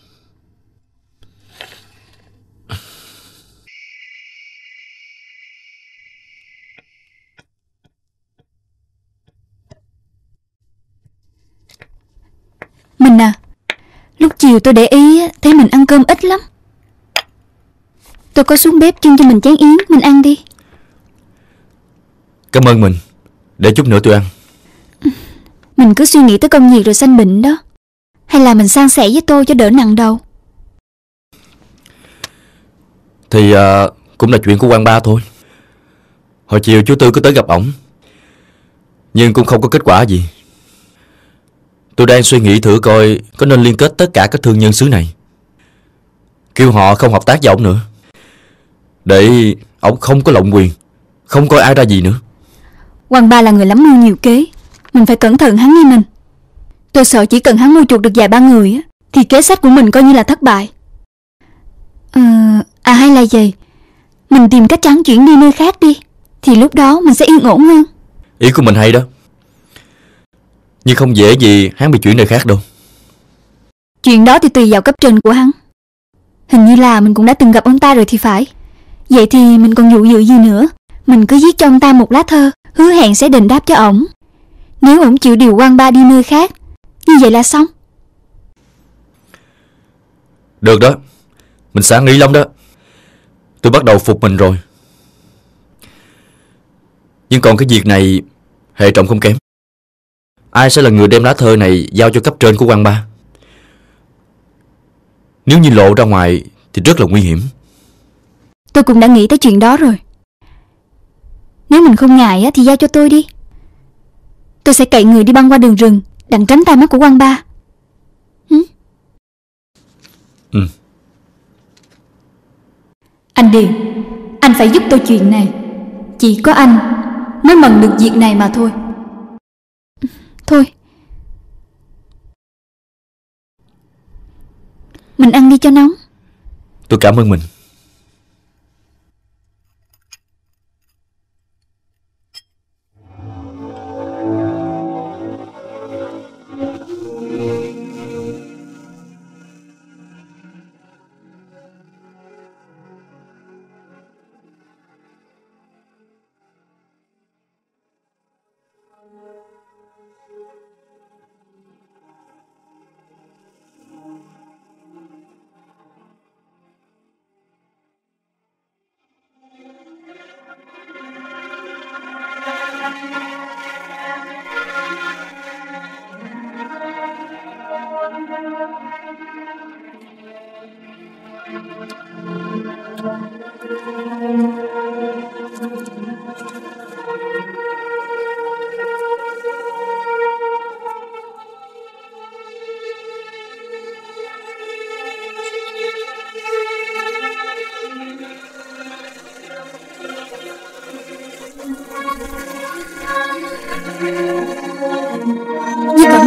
Mình à, lúc chiều tôi để ý thấy mình ăn cơm ít lắm. Tôi có xuống bếp chưng cho mình chén yến, mình ăn đi. Cảm ơn mình, để chút nữa tôi ăn. Mình cứ suy nghĩ tới công việc rồi sanh bệnh đó. Hay là mình san sẻ với tôi cho đỡ nặng đầu? Thì uh, cũng là chuyện của quan ba thôi. Hồi chiều chú Tư cứ tới gặp ổng, nhưng cũng không có kết quả gì. Tôi đang suy nghĩ thử coi có nên liên kết tất cả các thương nhân xứ này, kêu họ không hợp tác với ổng nữa, để ổng không có lộng quyền, không coi ai ra gì nữa. Quan ba là người lắm mưu nhiều kế, mình phải cẩn thận hắn nghe mình. Tôi sợ chỉ cần hắn mua chuộc được vài ba người á, thì kế sách của mình coi như là thất bại. Ờ, à hay là vậy, mình tìm cách trắng chuyển đi nơi khác đi, thì lúc đó mình sẽ yên ổn hơn. Ý của mình hay đó, nhưng không dễ gì hắn bị chuyển nơi khác đâu. Chuyện đó thì tùy vào cấp trên của hắn. Hình như là mình cũng đã từng gặp ông ta rồi thì phải. Vậy thì mình còn dụ dự gì nữa. Mình cứ viết cho ông ta một lá thơ, hứa hẹn sẽ đền đáp cho ổng. Nếu ổng chịu điều quan ba đi nơi khác, như vậy là xong. Được đó, mình sáng nghĩ lắm đó. Tôi bắt đầu phục mình rồi. Nhưng còn cái việc này hệ trọng không kém. Ai sẽ là người đem lá thơ này giao cho cấp trên của quan ba? Nếu như lộ ra ngoài thì rất là nguy hiểm. Tôi cũng đã nghĩ tới chuyện đó rồi. Nếu mình không ngại thì giao cho tôi đi. Tôi sẽ cậy người đi băng qua đường rừng, đặng tránh tai mắt của quan ba. Ừ? Ừ. Anh Điền, anh phải giúp tôi chuyện này. Chỉ có anh mới mần được việc này mà thôi. Thôi, mình ăn đi cho nóng. Tôi cảm ơn mình. Như vậy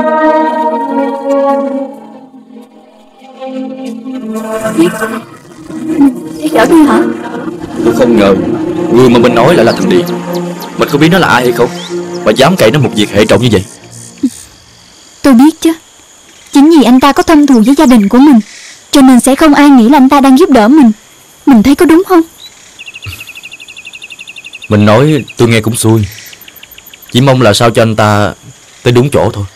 Viết Chở tôi hả? Tôi không ngờ người mà mình nói lại là thằng Điền. Mình có biết nó là ai hay không mà dám cậy nó một việc hệ trọng như vậy. Tôi biết chứ. Chính vì anh ta có thâm thù với gia đình của mình, cho nên sẽ không ai nghĩ là anh ta đang giúp đỡ mình. Mình thấy có đúng không? Mình nói tôi nghe cũng xui. Chỉ mong là sao cho anh ta tới đúng chỗ thôi.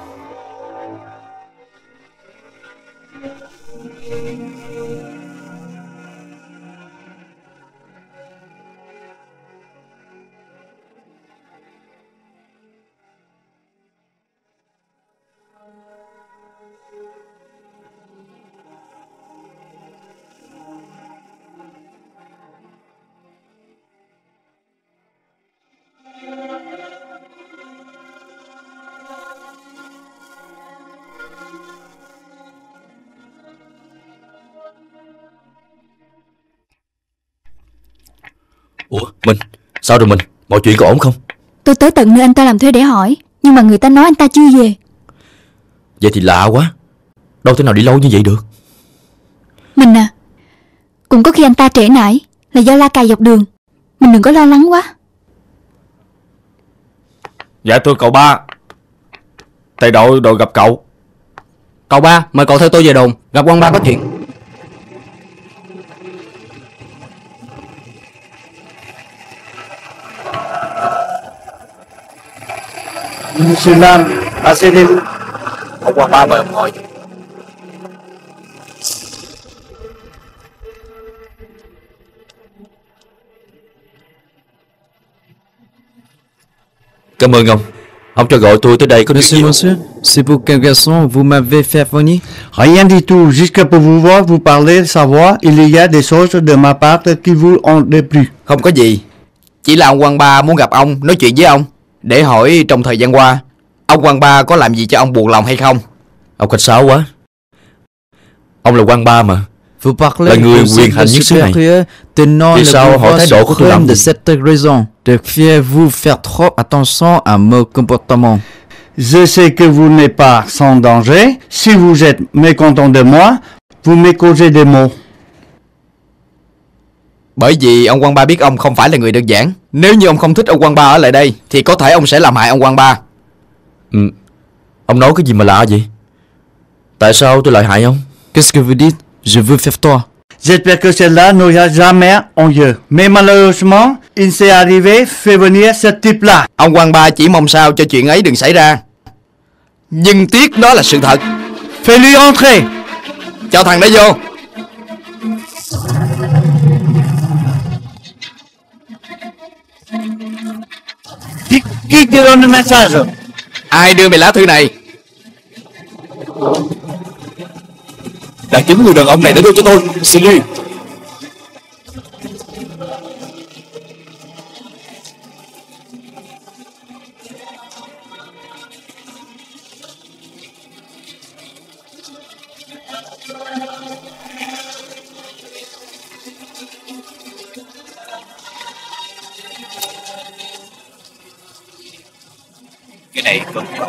Ủa Minh, sao rồi mình? Mọi chuyện có ổn không? Tôi tới tận nơi anh ta làm thuê để hỏi, nhưng mà người ta nói anh ta chưa về. Vậy thì lạ quá. Đâu thể nào đi lâu như vậy được. Mình à, cũng có khi anh ta trễ nải là do la cà dọc đường. Mình đừng có lo lắng quá. Dạ thưa cậu ba, thầy đội đội gặp cậu. Cậu ba, mời cậu theo tôi về đồn, gặp quan ba có chuyện. Monsieur Lam, asseyez-vous. Ông quan ba mời ông ngồi. Cảm ơn ông. Ông cho gọi tôi tới đây có Monsieur, monsieur, c'est pour quelle raison vous m'avez fait venir? Rien du tout, juste pour vous voir, vous parler, savoir, il y a des choses de ma part qui vous ont déplu. Không có gì, chỉ là ông quan ba muốn gặp ông, nói chuyện với ông, để hỏi trong thời gian qua ông quan ba có làm gì cho ông buồn lòng hay không. Ông khách sáo quá. Ông là quan ba mà, Vous parlez là người quyền hành nhất xứ này. Tenant Vì le sao hỏi thái độ của tôi làm de gì? cette raison, de fiez-vous faire trop attention à mon comportement? Je sais que vous n'êtes pas sans danger. Si vous êtes mécontent de moi, vous me causez des mots. Bởi vì ông quan ba biết ông không phải là người đơn giản. Nếu như ông không thích ông quan ba ở lại đây thì có thể ông sẽ làm hại ông quan ba. Ừ. Ông nói cái gì mà lạ vậy? Tại sao tôi lại hại ông? Qu'est-ce que vous dites? Je veux faire tort. J'espère que cela n'aura jamais en lieu. Mais malheureusement, il s'est arrivé fait venir ce type-là. Ông quan ba chỉ mong sao cho chuyện ấy đừng xảy ra. Nhưng tiếc đó là sự thật. Fais-lui entrer. Cho thằng đó vô. Qui, qui te donne le message? Ai đưa mày lá thư này? Đã chính người đàn ông này đã đưa cho tôi. Xin đi. Cái này vẫn còn.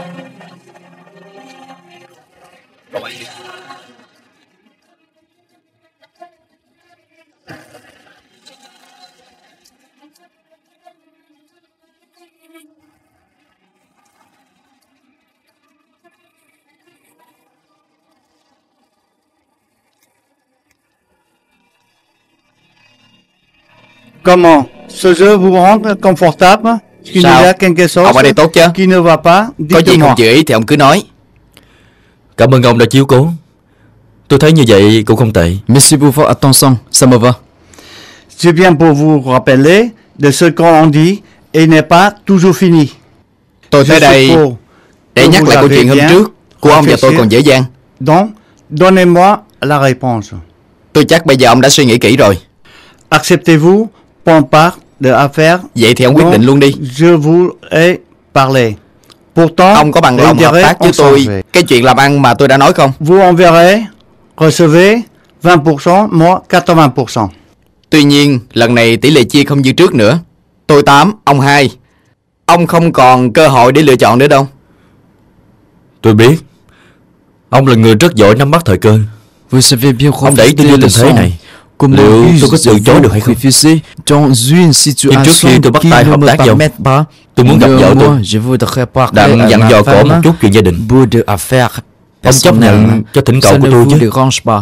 Comment? Ce jeu vous rend confortable? Qu'il y a quelque chose Ông ở đây tốt chứ? qui ne va pas? Có gì không chữa ý thì ông cứ nói. Cảm ơn ông đã chiếu cố. Tôi thấy như vậy cũng không tệ. Merci pour votre attention, ça me va. Je viens pour vous rappeler de ce qu'on dit et n'est pas toujours fini. Tôi tới đây để nhắc lại câu chuyện hôm trước của ông và tôi còn dễ dàng. Donc, donnez-moi la réponse. Tôi chắc bây giờ ông đã suy nghĩ kỹ rồi. Acceptez-vous prendre part de affaires? Vậy thì ông quyết định luôn đi. Je vous ai parlé. Pourtant, ông có bằng lòng hợp tác với tôi cái chuyện làm ăn mà tôi đã nói không? Vous enverrez, recevez vingt pour cent, moi quatre-vingts pour cent. Tuy nhiên, lần này tỷ lệ chia không như trước nữa. Tôi tám, ông hai. Ông không còn cơ hội để lựa chọn nữa đâu. Tôi biết. Ông là người rất giỏi nắm bắt thời cơ. Vous savez bien ông đẩy tôi vô tình thế này. liệu tôi có từ chối được hay không? Nhưng trước khi tôi bắt tay hợp tác với ông, tôi muốn gặp vợ tôi, đặng dặn dò cổ một chút chuyện gia đình. Ông chấp nhận cho thỉnh cầu của tôi chứ?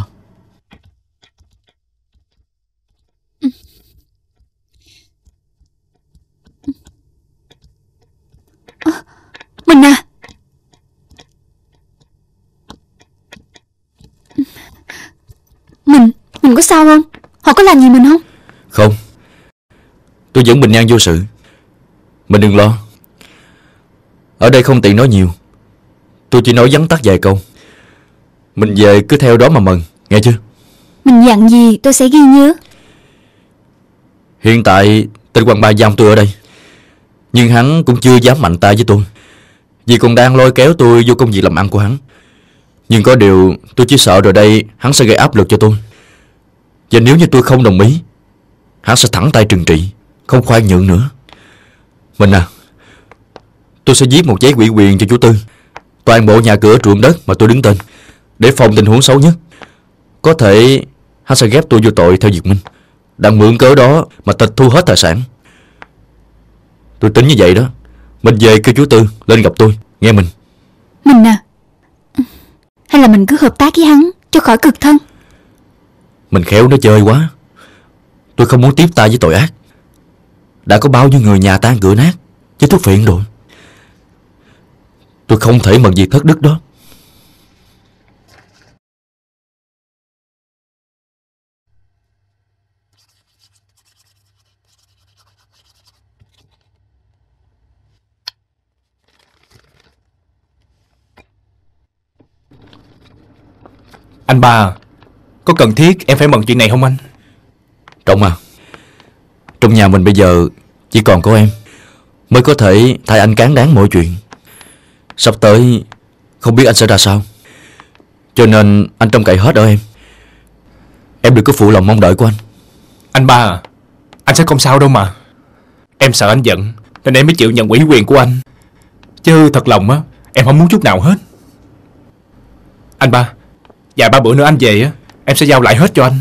Mình à, Mình, mình có sao không? Họ có làm gì mình không? Không, tôi vẫn bình an vô sự. Mình đừng lo. Ở đây không tiện nói nhiều, tôi chỉ nói vắn tắt vài câu. Mình về cứ theo đó mà mừng, nghe chưa? Mình dặn gì tôi sẽ ghi nhớ. Hiện tại tên Quang Ba giam tôi ở đây, nhưng hắn cũng chưa dám mạnh tay với tôi, vì còn đang lôi kéo tôi vô công việc làm ăn của hắn. Nhưng có điều tôi chỉ sợ rồi đây hắn sẽ gây áp lực cho tôi, và nếu như tôi không đồng ý, hắn sẽ thẳng tay trừng trị, không khoan nhượng nữa. Mình à, tôi sẽ viết một giấy ủy quyền cho chú Tư, toàn bộ nhà cửa ruộng đất mà tôi đứng tên, để phòng tình huống xấu nhất. Có thể hắn sẽ ghép tôi vô tội theo Việt Minh, đặng mượn cớ đó mà tịch thu hết tài sản. Tôi tính như vậy đó. Mình về kêu chú Tư lên gặp tôi, nghe mình. Mình à, hay là mình cứ hợp tác với hắn cho khỏi cực thân. Mình khéo nó chơi quá. Tôi không muốn tiếp tay với tội ác. Đã có bao nhiêu người nhà tan cửa nát chứ thuốc phiện rồi. Tôi không thể mần việc thất đức đó. Anh ba, có cần thiết em phải mần chuyện này không anh? Trọng à, trong nhà mình bây giờ chỉ còn có em mới có thể thay anh cán đáng mọi chuyện. Sắp tới không biết anh sẽ ra sao, cho nên anh trông cậy hết ở em. Em đừng có phụ lòng mong đợi của anh. Anh ba à, anh sẽ không sao đâu mà. Em sợ anh giận nên em mới chịu nhận ủy quyền của anh, chứ thật lòng á em không muốn chút nào hết. Anh ba, vài ba bữa nữa anh về á, em sẽ giao lại hết cho anh.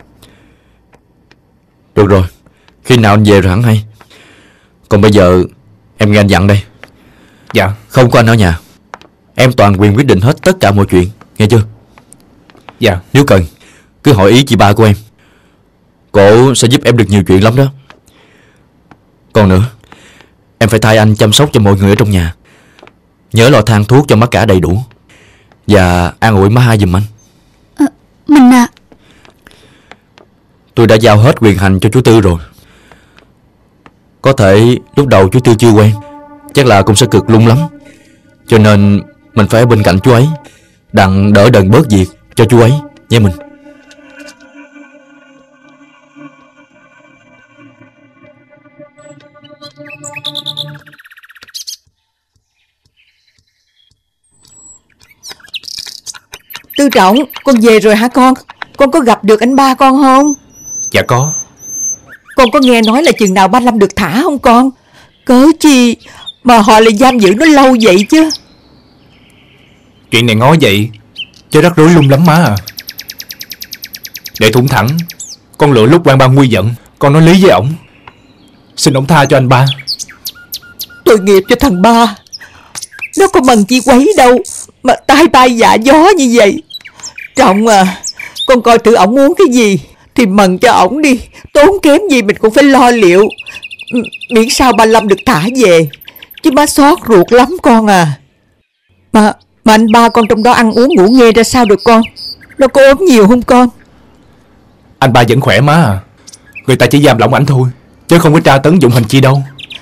Được rồi, khi nào anh về rồi hẳn hay. Còn bây giờ em nghe anh dặn đây. Dạ. Không có anh ở nhà, em toàn quyền quyết định hết tất cả mọi chuyện, nghe chưa? Dạ. Nếu cần cứ hỏi ý chị ba của em, cổ sẽ giúp em được nhiều chuyện lắm đó. Còn nữa, em phải thay anh chăm sóc cho mọi người ở trong nhà. Nhớ lo thang thuốc cho má cả đầy đủ, và an ủi má hai giùm anh. à, Mình à, Tôi đã giao hết quyền hành cho chú Tư rồi. Có thể lúc đầu chú Tư chưa quen, chắc là cũng sẽ cực lung lắm, cho nên mình phải ở bên cạnh chú ấy, đặng đỡ đần bớt việc cho chú ấy, nha mình. Tư Trọng, con về rồi hả con? Con có gặp được anh ba con không? Dạ có. Con có nghe nói là chừng nào ba Lâm được thả không con? Cớ chi mà họ lại giam giữ nó lâu vậy chứ? Chuyện này ngó vậy chứ rắc rối lung lắm má à. Để thủng thẳng, con lựa lúc Quang Ba nguy giận, con nói lý với ổng, xin ổng tha cho anh ba. Tội nghiệp cho thằng ba, nó có mần chi quấy đâu mà tai bay dạ gió như vậy. Trọng à, con coi thử ổng muốn cái gì thì mần cho ổng đi, tốn kém gì mình cũng phải lo liệu, miễn sao ba Lâm được thả về. Chứ má xót ruột lắm con à. Mà mà anh ba con trong đó ăn uống ngủ nghê ra sao được con? Nó có ốm nhiều không con? Anh ba vẫn khỏe má à. Người ta chỉ giam lỏng ảnh thôi, chứ không có tra tấn dụng hình chi đâu.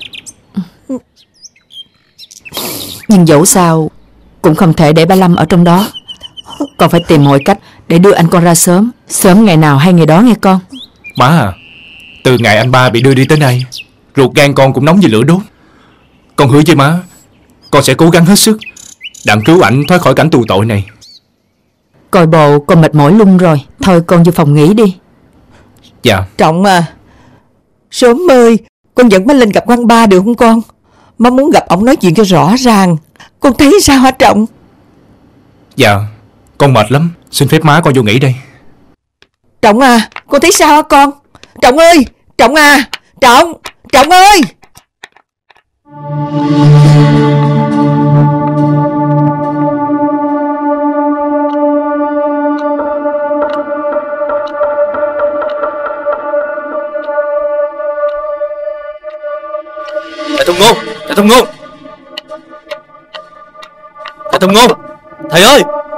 Nhưng dẫu sao cũng không thể để ba Lâm ở trong đó. Con phải tìm mọi cách để đưa anh con ra sớm, sớm ngày nào hay ngày đó nghe con. Má à, từ ngày anh ba bị đưa đi tới nay, ruột gan con cũng nóng như lửa đốt. Con hứa với má, con sẽ cố gắng hết sức đặng cứu ảnh thoát khỏi cảnh tù tội này. Coi bộ con mệt mỏi lung rồi, thôi con vô phòng nghỉ đi. Dạ. Trọng à, sớm ơi, con dẫn má lên gặp Quang Ba được không con? Má muốn gặp ổng nói chuyện cho rõ ràng. Con thấy sao hả Trọng? Dạ, con mệt lắm, xin phép má con vô nghỉ đây. Trọng à, con thấy sao hả con? Trọng ơi, Trọng à, Trọng, Trọng ơi. Thầy Thông Ngôn, thầy Thông Ngôn, thầy Thông Ngôn, thầy ơi.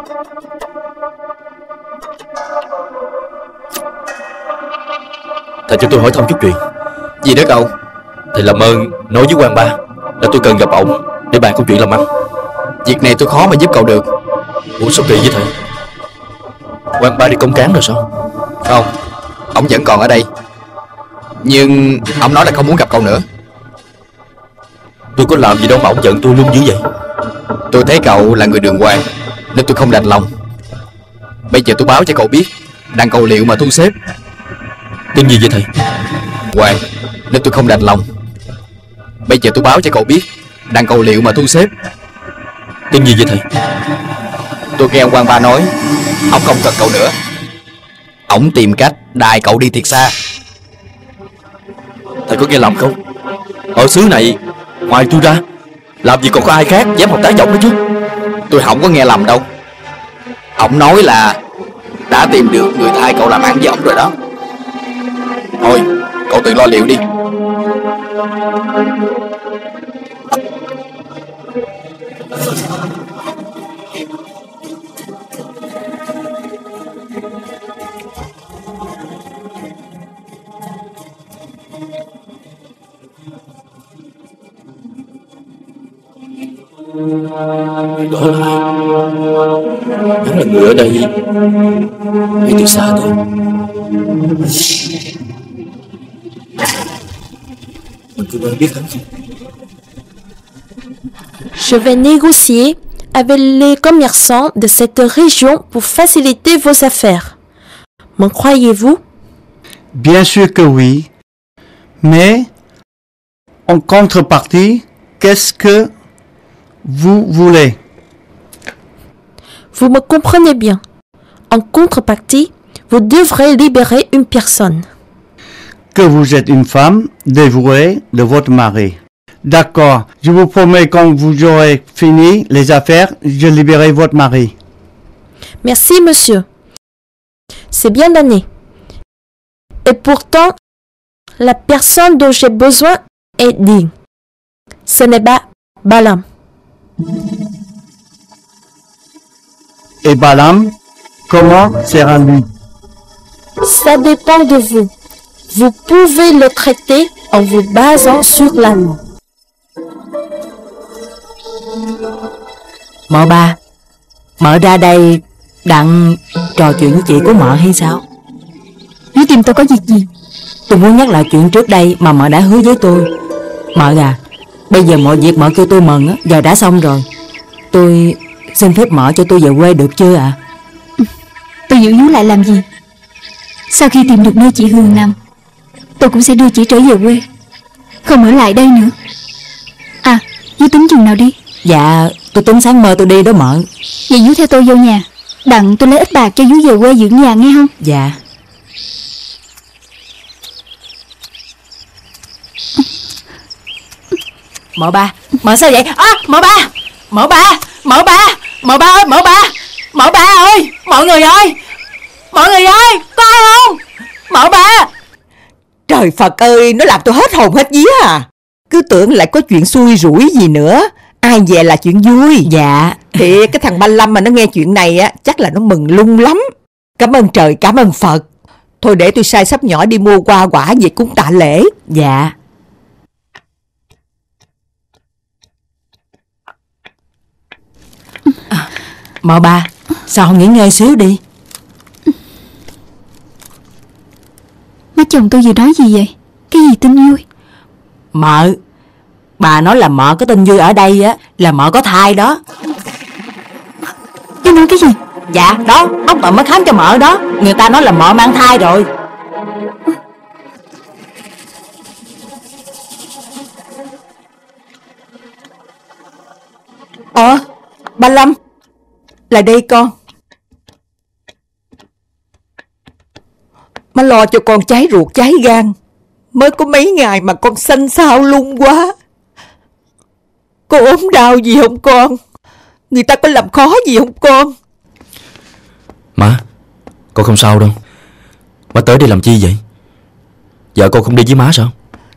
Thầy cho tôi hỏi thăm chút chuyện. Gì đó cậu? Thầy làm ơn nói với quan ba là tôi cần gặp ổng để bàn câu chuyện làm ăn. Việc này tôi khó mà giúp cậu được. Ủa sao kỳ với thầy? Quan ba đi công cán rồi sao? Không, ổng vẫn còn ở đây. Nhưng ổng nói là không muốn gặp cậu nữa. Tôi có làm gì đâu mà ổng giận tôi luôn dữ vậy? Tôi thấy cậu là người đường hoàng nên tôi không đành lòng. Bây giờ tôi báo cho cậu biết, đang cầu liệu mà thu xếp. Tin gì vậy thầy? Hoàng nên tôi không đành lòng. Bây giờ tôi báo cho cậu biết, đang cầu liệu mà thu xếp. Tin gì vậy thầy? Tôi nghe ông quan ba nói ông không cần cậu nữa. Ổng tìm cách đài cậu đi thiệt xa. Thầy có nghe lầm không? Ở xứ này ngoài tôi ra làm gì còn có ai khác dám hợp tác giọng nữa chứ? Tôi không có nghe lầm đâu. Ổng nói là đã tìm được người thay cậu làm ăn với ổng rồi đó. Thôi cậu tự lo liệu đi. Đó là ai? Hắn là người ở đây hay từ xa thôi? Mình cứ quen biết hắn không? Je vais négocier avec les commerçants de cette région pour faciliter vos affaires. M'en croyez-vous? Bien sûr que oui. Mais, en contrepartie, qu'est-ce que vous voulez? Vous me comprenez bien. En contrepartie, vous devrez libérer une personne. Que vous êtes une femme dévouée de votre mari. D'accord, je vous promets quand vous aurez fini les affaires, je libérerai votre mari. Merci, monsieur. C'est bien donné. Et pourtant, la personne dont j'ai besoin est digne. Ce n'est pas Balaam. Et Balaam, comment sera-lui? Ça dépend de vous. Vous pouvez le traiter en vous basant sur la loi. Mợ ba, mợ ra đây đặng trò chuyện với chị của mợ hay sao? Nếu tìm tôi có việc gì? Tôi muốn nhắc lại chuyện trước đây mà mợ đã hứa với tôi. Mợ à, bây giờ mọi việc mợ kêu tôi mừng á, giờ đã xong rồi. Tôi xin phép mợ cho tôi về quê được chưa ạ? À? Tôi giữ chú lại làm gì? Sau khi tìm được nơi chị Hương nằm, tôi cũng sẽ đưa chị trở về quê, không ở lại đây nữa. À, chú tính chừng nào đi? Dạ, tôi tính sáng mơ tôi đi đó mợ. Vậy chú theo tôi vô nhà, đặng tôi lấy ít bạc cho chú về quê dưỡng nhà nghe không? Dạ. Mợ ba, mợ sao vậy? À, mợ ba, mợ ba, mợ ba, mợ ba ơi, mợ ba, mợ ba ơi, mọi người ơi, mọi người ơi, có ai không? Mợ ba. Trời Phật ơi, nó làm tôi hết hồn hết vía à. Cứ tưởng lại có chuyện xui rủi gì nữa, ai về là chuyện vui. Dạ. Thì cái thằng Ba Lâm mà nó nghe chuyện này á, chắc là nó mừng lung lắm. Cảm ơn trời, cảm ơn Phật. Thôi để tôi sai sắp nhỏ đi mua hoa quả về cúng tạ lễ. Dạ. À, mợ ba, sao không nghỉ ngơi xíu đi? Má chồng tôi vừa nói gì vậy? Cái gì tin vui? Mợ, bà nói là mợ có tin vui ở đây á, là mợ có thai đó. Chú nói cái gì? Dạ, đó, ông Tận mới khám cho mợ đó. Người ta nói là mợ mang thai rồi. Ờ, Ba Lâm, lại đây con. má lo cho con cháy ruột cháy gan. Mới có mấy ngày mà con xanh xao lung quá. Có ốm đau gì không con? Người ta có làm khó gì không con? Má, con không sao đâu. Má tới đây làm chi vậy? Vợ con không đi với má sao?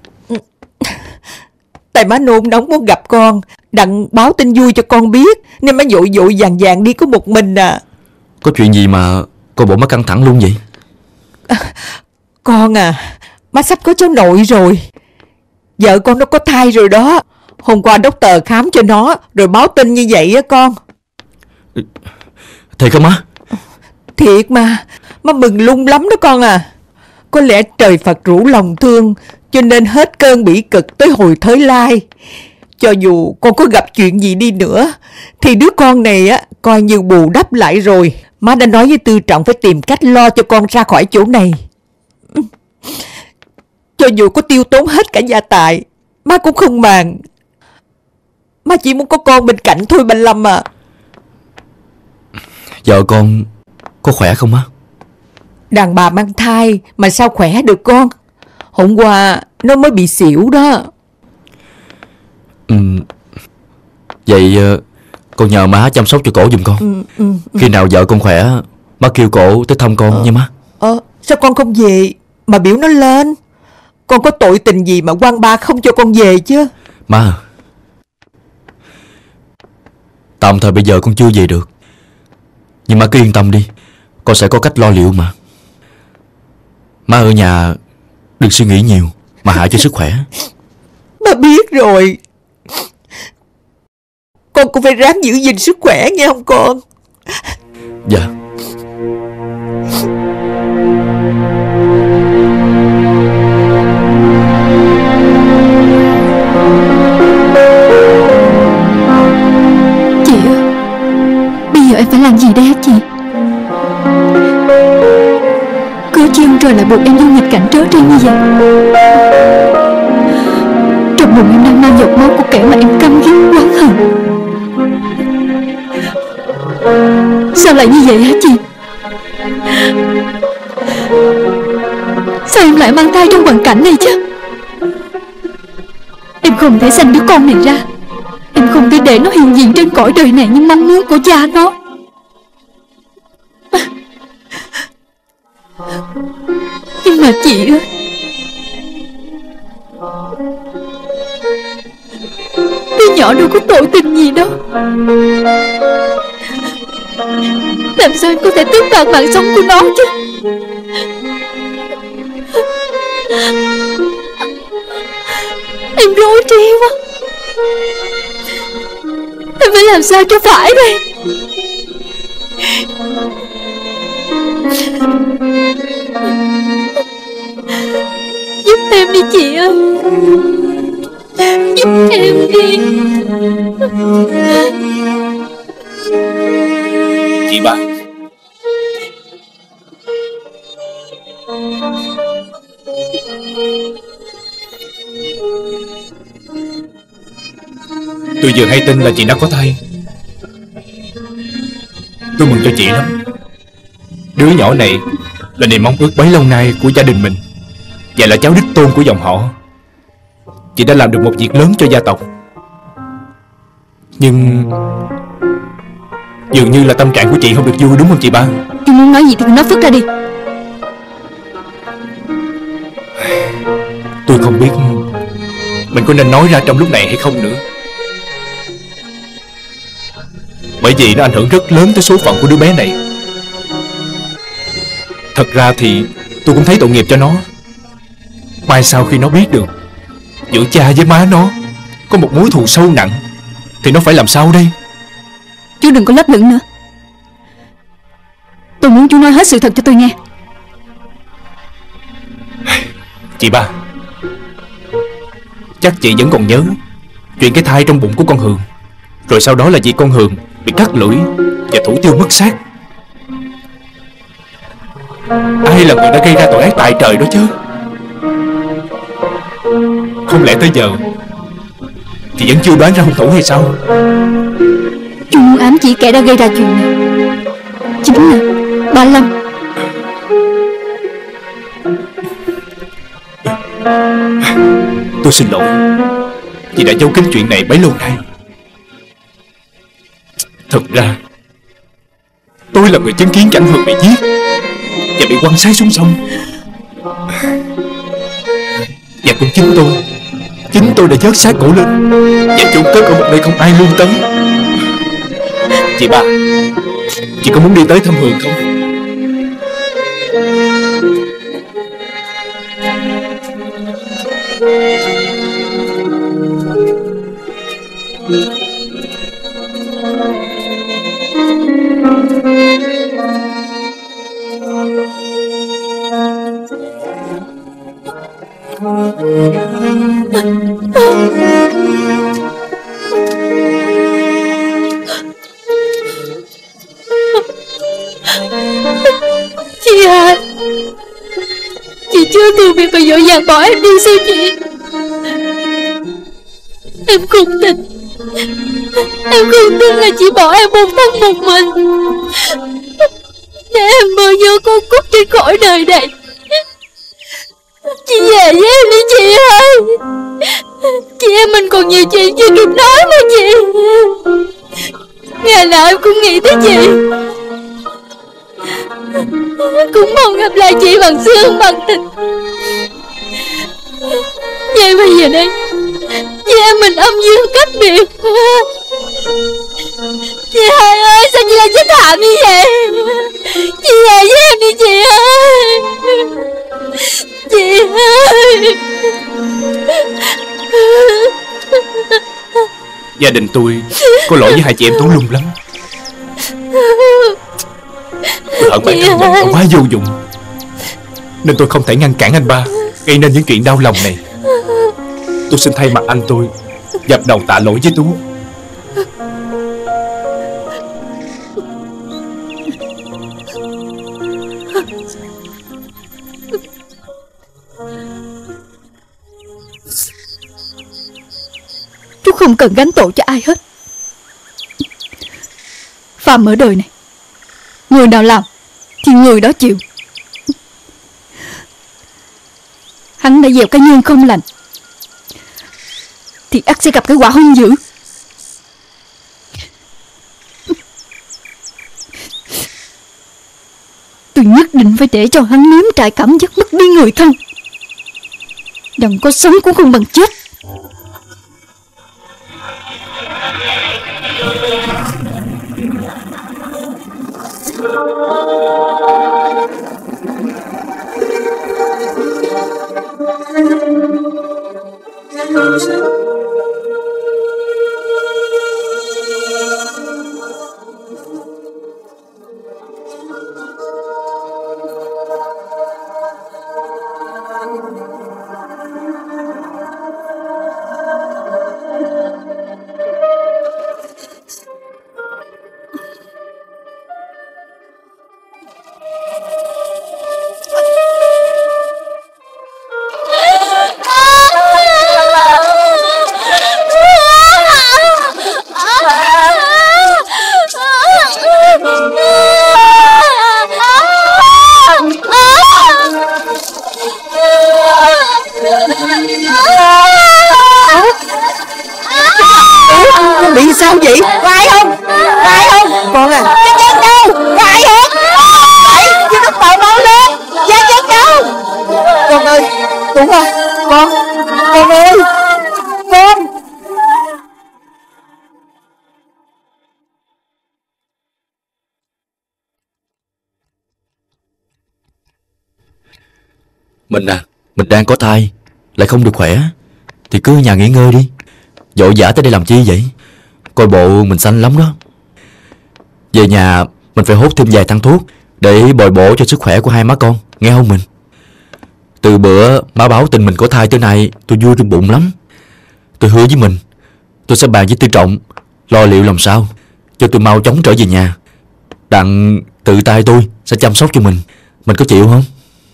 Tại má nôn nóng muốn gặp con, đặng báo tin vui cho con biết, nên má vội vội vàng vàng đi có một mình à. Có chuyện gì mà con bộ má căng thẳng luôn vậy? À, con à, má sắp có cháu nội rồi. Vợ con nó có thai rồi đó. Hôm qua doctor khám cho nó rồi báo tin như vậy á con. Thiệt không má? Thiệt mà. Má mừng lung lắm đó con à. Có lẽ trời Phật rủ lòng thương, cho nên hết cơn bỉ cực tới hồi thới lai. Cho dù con có gặp chuyện gì đi nữa thì đứa con này á coi như bù đắp lại rồi. Má đã nói với Tư Trọng phải tìm cách lo cho con ra khỏi chỗ này. Cho dù có tiêu tốn hết cả gia tài, má cũng không màng. Má chỉ muốn có con bên cạnh thôi Ba Lâm à. Vợ con có khỏe không má? Đàn bà mang thai mà sao khỏe được con. Hôm qua nó mới bị xỉu đó. Ừ. Vậy con nhờ má chăm sóc cho cổ giùm con. ừ, ừ, ừ. Khi nào vợ con khỏe, má kêu cổ tới thăm con ờ, nha má. Ờ, sao con không về mà biểu nó lên? Con có tội tình gì mà quan ba không cho con về chứ? Má, tạm thời bây giờ con chưa về được, nhưng má cứ yên tâm đi, con sẽ có cách lo liệu mà. Má ở nhà đừng suy nghĩ nhiều mà hại cho sức khỏe. Má biết rồi. Con cũng phải ráng giữ gìn sức khỏe nghe không con? Dạ. Chị ơi, bây giờ em phải làm gì đây hả chị? Cớ chi ông trời lại buộc em vô nghịch cảnh trớ trêu như vậy? Trong bụng em đang mang giọt máu của kẻ mà em căm ghét oán hận. Sao lại như vậy hả chị? Sao em lại mang thai trong hoàn cảnh này chứ? Em không thể sanh đứa con này ra. Em không thể để nó hiện diện trên cõi đời này như mong muốn của cha nó. Nhưng mà chị ơi, đứa nhỏ đâu có tội tình gì đâu. Làm sao em có thể tước đoạt mạng sống của nó chứ? Em rối trí quá. Em phải làm sao cho phải đây? Giúp em đi chị ơi. Giúp em đi. Chị ba, tôi vừa hay tin là chị đã có thai. Tôi mừng cho chị lắm. Đứa nhỏ này là niềm mong ước bấy lâu nay của gia đình mình, và là cháu đích tôn của dòng họ. Chị đã làm được một việc lớn cho gia tộc. Nhưng dường như là tâm trạng của chị không được vui, đúng không chị ba? Chị muốn nói gì thì nói phức ra đi. Tôi không biết mình có nên nói ra trong lúc này hay không nữa, bởi vì nó ảnh hưởng rất lớn tới số phận của đứa bé này. Thật ra thì tôi cũng thấy tội nghiệp cho nó. Mai sau khi nó biết được giữa cha với má nó có một mối thù sâu nặng thì nó phải làm sao đây? Chú đừng có lấp lửng nữa. Tôi muốn chú nói hết sự thật cho tôi nghe. Chị ba, chắc chị vẫn còn nhớ chuyện cái thai trong bụng của con Hường, rồi sau đó là vì con Hường bị cắt lưỡi và thủ tiêu mất xác. Ai là người đã gây ra tội ác tại trời đó chứ? Không lẽ tới giờ thì vẫn chưa đoán ra hung thủ hay sao? Chú muốn ám chỉ kẻ đã gây ra chuyện này chính là Ba Lâm. Tôi xin lỗi vì đã giấu kín chuyện này bấy lâu nay. Thật ra tôi là người chứng kiến cảnh Hường bị giết và bị quăng xác xuống sông. Và cũng chính tôi Chính tôi đã vớt xác cổ lên và chôn cất ở một nơi không ai lui tới. Chị ba, chị có muốn đi tới thăm Hường không? Chị à, chị chưa từ việc mà dội vàng bỏ em đi sao chị? Em không tin, em không tin là chị bỏ em một thân một mình để em mơ vô con cút trên khỏi đời này. Chị về với em đi chị ơi. Chị em mình còn nhiều chuyện chưa kịp nói mà chị. Ngày nào em cũng nghĩ tới chị, cũng mong gặp lại chị bằng xương bằng thịt. Vậy bây giờ đây chị em mình âm dương cách biệt. Chị hai ơi, sao chị lại chết thảm như vậy? Chị về với em đi chị ơi. Chị ơi. Gia đình tôi có lỗi với hai chị em Tú Lung lắm. Tôi hận bản thân mình đã quá vô dụng, nên tôi không thể ngăn cản anh ba gây nên những chuyện đau lòng này. Tôi xin thay mặt anh tôi dập đầu tạ lỗi với Tú. Chú không cần gánh tội cho ai hết. Phàm ở đời này, người nào làm thì người đó chịu. Hắn đã gieo cái nhân không lành thì ắt sẽ gặp cái quả hung dữ. Tôi nhất định phải để cho hắn nếm trải cảm giác mất đi người thân. Đừng có sống cũng không bằng chết. Bị sao vậy? Có ai không? Có ai không? Con à, Giang Giang đâu? Có ai không? Đấy, chứ nó tàu mau lên. Giang Giang đâu? Con ơi, Tuấn à, con, con ơi, con. Mình à, mình đang có thai, lại không được khỏe, thì cứ ở nhà nghỉ ngơi đi. Vội vã tới đây làm chi vậy? Coi bộ mình xanh lắm đó. Về nhà mình phải hút thêm vài thang thuốc để bồi bổ cho sức khỏe của hai má con, nghe không mình? Từ bữa má báo tin mình có thai tới nay, tôi vui trong bụng lắm. Tôi hứa với mình, tôi sẽ bàn với Tư Trọng lo liệu làm sao cho tôi mau chóng trở về nhà. Đặng tự tay tôi sẽ chăm sóc cho mình. Mình có chịu không?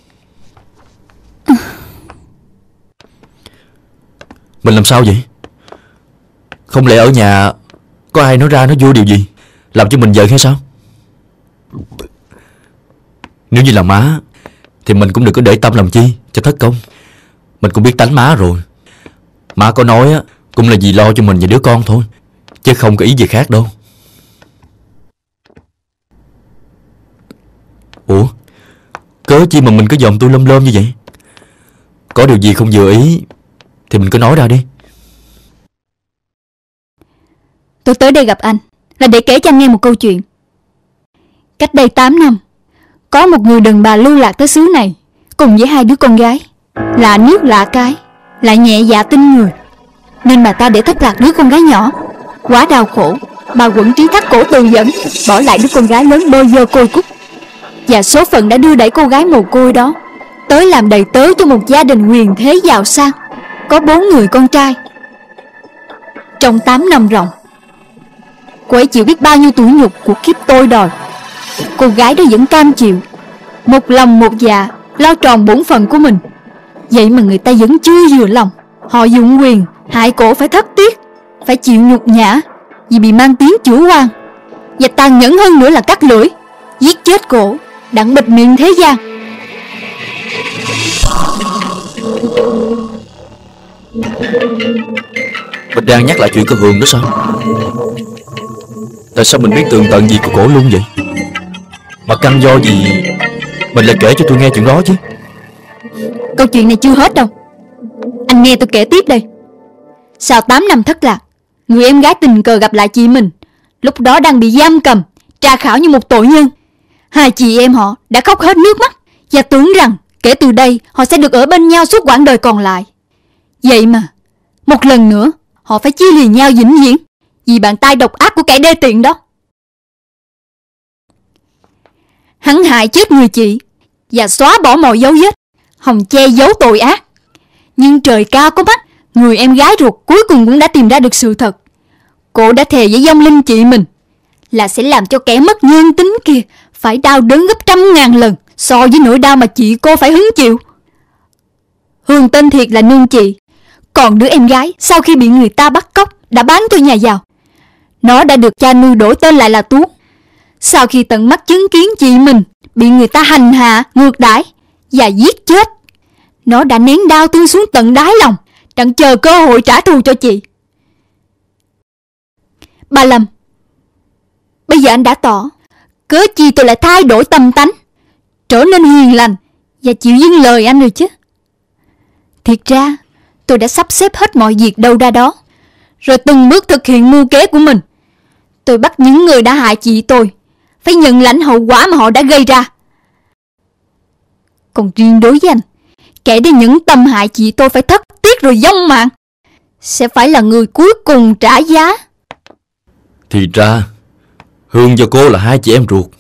Mình làm sao vậy? Không lẽ ở nhà có ai nói ra nói vô điều gì làm cho mình giận hay sao? Nếu như là má thì mình cũng đừng có để tâm làm chi cho thất công. Mình cũng biết tánh má rồi. Má có nói á, cũng là vì lo cho mình và đứa con thôi, chứ không có ý gì khác đâu. Ủa, cớ chi mà mình cứ dòm tôi lom lom như vậy? Có điều gì không vừa ý thì mình cứ nói ra đi. Tôi tới đây gặp anh là để kể cho anh nghe một câu chuyện. Cách đây tám năm, có một người đàn bà lưu lạc tới xứ này cùng với hai đứa con gái. Lạ nước lạ cái, lại nhẹ dạ tin người, nên bà ta để thất lạc đứa con gái nhỏ. Quá đau khổ, bà quận trí thắt cổ tự dẫn, bỏ lại đứa con gái lớn bơ vơ côi cút. Và số phận đã đưa đẩy cô gái mồ côi đó tới làm đầy tớ cho một gia đình quyền thế giàu sang, có bốn người con trai. Trong tám năm ròng, cô ấy chịu biết bao nhiêu tủi nhục của kiếp tôi đòi. Cô gái đó vẫn cam chịu, một lòng một dạ lo tròn bổn phận của mình. Vậy mà người ta vẫn chưa vừa lòng. Họ dụng quyền hại cổ phải thất tiết, phải chịu nhục nhã vì bị mang tiếng chủ quan. Và tàn nhẫn hơn nữa là cắt lưỡi, giết chết cổ, đặng bịt miệng thế gian. Mình đang nhắc lại chuyện của Hường đó sao? Tại sao mình biết tường tận gì của cổ luôn vậy? Mà căn do gì mình lại kể cho tôi nghe chuyện đó chứ? Câu chuyện này chưa hết đâu, anh nghe tôi kể tiếp đây. Sau tám năm thất lạc, người em gái tình cờ gặp lại chị mình, lúc đó đang bị giam cầm, tra khảo như một tội nhân. Hai chị em họ đã khóc hết nước mắt và tưởng rằng kể từ đây họ sẽ được ở bên nhau suốt quãng đời còn lại. Vậy mà một lần nữa họ phải chia lìa nhau vĩnh viễn vì bàn tay độc ác của kẻ đê tiện đó. Hắn hại chết người chị và xóa bỏ mọi dấu vết, hòng che giấu tội ác. Nhưng trời cao có mắt, người em gái ruột cuối cùng cũng đã tìm ra được sự thật. Cô đã thề với vong linh chị mình là sẽ làm cho kẻ mất nhân tính kia phải đau đớn gấp trăm ngàn lần so với nỗi đau mà chị cô phải hứng chịu. Hương tên thiệt là nương chị, còn đứa em gái sau khi bị người ta bắt cóc đã bán cho nhà giàu. Nó đã được cha nuôi đổi tên lại là Tú. Sau khi tận mắt chứng kiến chị mình bị người ta hành hạ, ngược đãi và giết chết, nó đã nén đau thương xuống tận đáy lòng, đang chờ cơ hội trả thù cho chị. Ba Lâm, bây giờ anh đã tỏ, cớ chi tôi lại thay đổi tâm tánh, trở nên hiền lành và chịu dâng lời anh rồi chứ. Thiệt ra tôi đã sắp xếp hết mọi việc đâu ra đó, rồi từng bước thực hiện mưu kế của mình. Tôi bắt những người đã hại chị tôi phải nhận lãnh hậu quả mà họ đã gây ra. Còn riêng đối với anh, kẻ đã nhẫn tâm hại chị tôi phải thất tiết rồi vong mạng, sẽ phải là người cuối cùng trả giá. Thì ra Hương và cô là hai chị em ruột.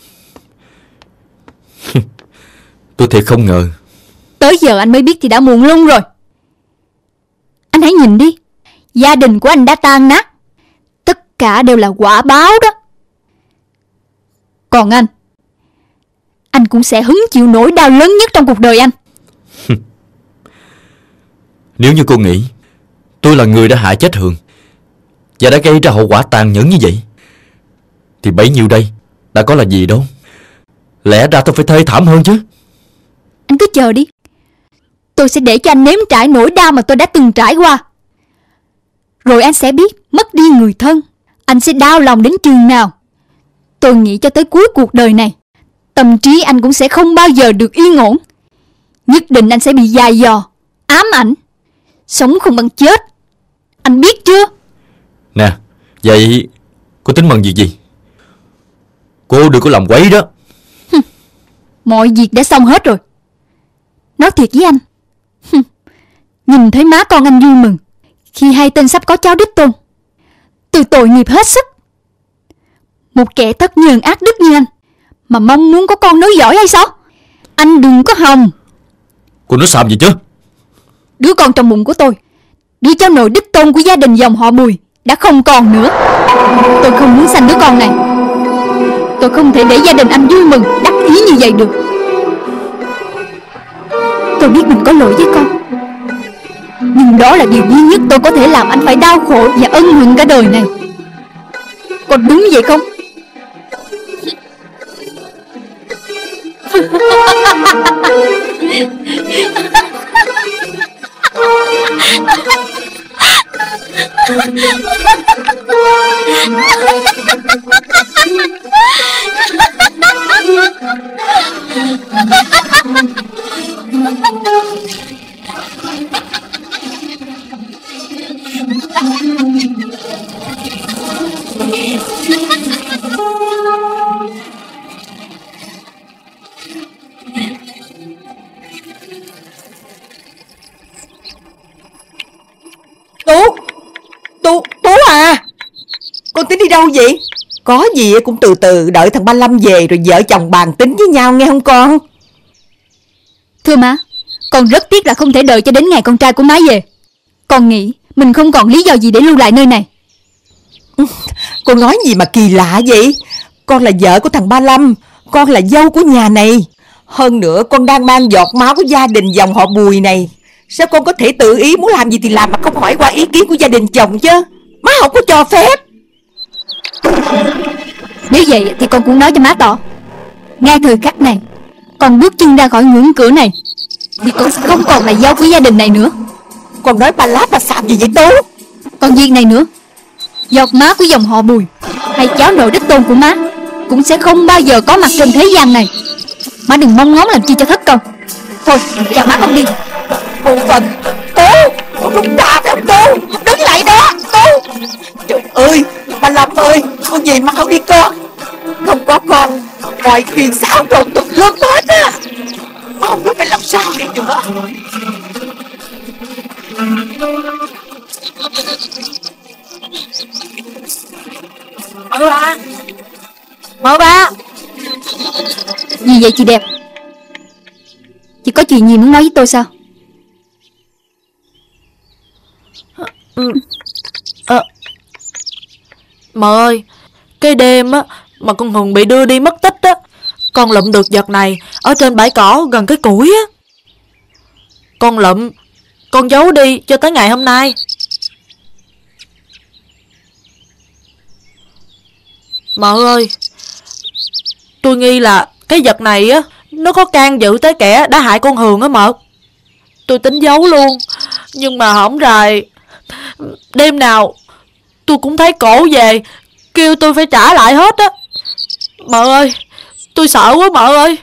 Tôi thiệt không ngờ. Tới giờ anh mới biết thì đã muộn lung rồi. Anh hãy nhìn đi, gia đình của anh đã tan nát. Tất cả đều là quả báo đó. Còn anh, anh cũng sẽ hứng chịu nỗi đau lớn nhất trong cuộc đời anh. Nếu như cô nghĩ tôi là người đã hại chết Hường và đã gây ra hậu quả tàn nhẫn như vậy, thì bấy nhiêu đây đã có là gì đâu. Lẽ ra tôi phải thê thảm hơn chứ. Anh cứ chờ đi, tôi sẽ để cho anh nếm trải nỗi đau mà tôi đã từng trải qua. Rồi anh sẽ biết mất đi người thân, anh sẽ đau lòng đến chừng nào. Tôi nghĩ cho tới cuối cuộc đời này, tâm trí anh cũng sẽ không bao giờ được yên ổn. Nhất định anh sẽ bị dày dò, ám ảnh, sống không bằng chết. Anh biết chưa? Nè, vậy cô tính bằng việc gì? Cô đừng có làm quấy đó. Mọi việc đã xong hết rồi. Nói thiệt với anh, nhìn thấy má con anh vui mừng khi hay tin sắp có cháu đích tôn, tôi tội nghiệp hết sức. Một kẻ thất nhường ác đức như anh mà mong muốn có con nối dõi hay sao? Anh đừng có hòng. Cô nói xàm gì chứ? Đứa con trong bụng của tôi, đứa cháu nội đích tôn của gia đình dòng họ Bùi, đã không còn nữa. Tôi không muốn sanh đứa con này. Tôi không thể để gia đình anh vui mừng, đắc ý như vậy được. Tôi biết mình có lỗi với con, nhưng đó là điều duy nhất tôi có thể làm anh phải đau khổ và ân hận cả đời này. Có đúng vậy không? Tú, Tú, Tú à, con tính đi đâu vậy? Có gì cũng từ từ, đợi thằng Ba Lâm về rồi vợ chồng bàn tính với nhau nghe không con? Thưa má, con rất tiếc là không thể đợi cho đến ngày con trai của má về. Con nghĩ mình không còn lý do gì để lưu lại nơi này. Con nói gì mà kỳ lạ vậy? Con là vợ của thằng Ba Lâm, con là dâu của nhà này. Hơn nữa con đang mang giọt máu của gia đình dòng họ Bùi này. Sao con có thể tự ý muốn làm gì thì làm mà không hỏi qua ý kiến của gia đình chồng chứ? Má không có cho phép. Nếu vậy thì con cũng nói cho má tỏ. Ngay thời khắc này, con bước chân ra khỏi ngưỡng cửa này thì con sẽ không còn là dâu của gia đình này nữa. Con nói ba láp ba xàm gì vậy Tú? Còn việc này nữa, giọt má của dòng họ Bùi hay cháu nội đích tôn của má cũng sẽ không bao giờ có mặt trên thế gian này. Má đừng mong ngóng làm chi cho thất công. Thôi, chào má con đi. Một phần Tú, con đúng ra phải không Tú? Đứng lại đó Tú. Trời ơi, Ba Lâm ơi, con gì mà không đi con? Không có con, mọi chuyện xáo trộn tùm lum hết á. Con biết phải làm sao đi nữa. Mợ ba, mợ ba. Gì vậy chị đẹp? Chị có chuyện gì muốn nói với tôi sao? Ừ. À, mợ ơi, cái đêm á mà con Hường bị đưa đi mất tích á, con lụm được vật này ở trên bãi cỏ gần cái củi á. Con lụm, con giấu đi cho tới ngày hôm nay. Mợ ơi, tôi nghi là cái vật này á nó có can dự tới kẻ đã hại con Hường á mợ. Tôi tính giấu luôn, nhưng mà hổng rày, đêm nào tôi cũng thấy cổ về kêu tôi phải trả lại hết á. Mợ ơi, tôi sợ quá mợ ơi.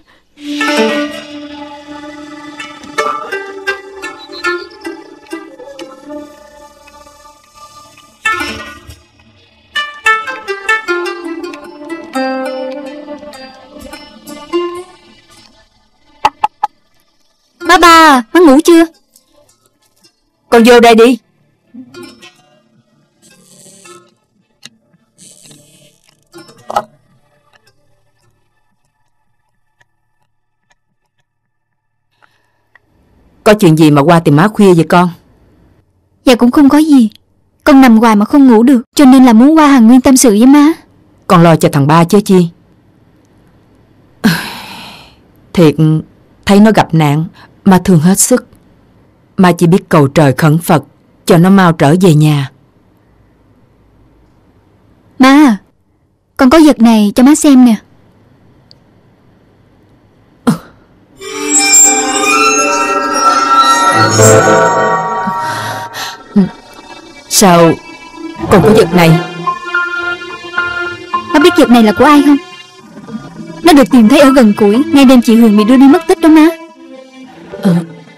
Má ba, má ngủ chưa? Con vô đây đi. Có chuyện gì mà qua tìm má khuya vậy con? Dạ cũng không có gì. Con nằm hoài mà không ngủ được, cho nên là muốn qua Hàn Nguyên tâm sự với má. Con lo cho thằng ba chứ chi. Thiệt, thấy nó gặp nạn mà thương hết sức. Má chỉ biết cầu trời khẩn Phật cho nó mau trở về nhà. Má à, con có vật này cho má xem nè. Sao con có vật này? Má biết vật này là của ai không? Nó được tìm thấy ở gần củi ngay đêm chị Hường bị đưa đi mất tích đó má. Ờ,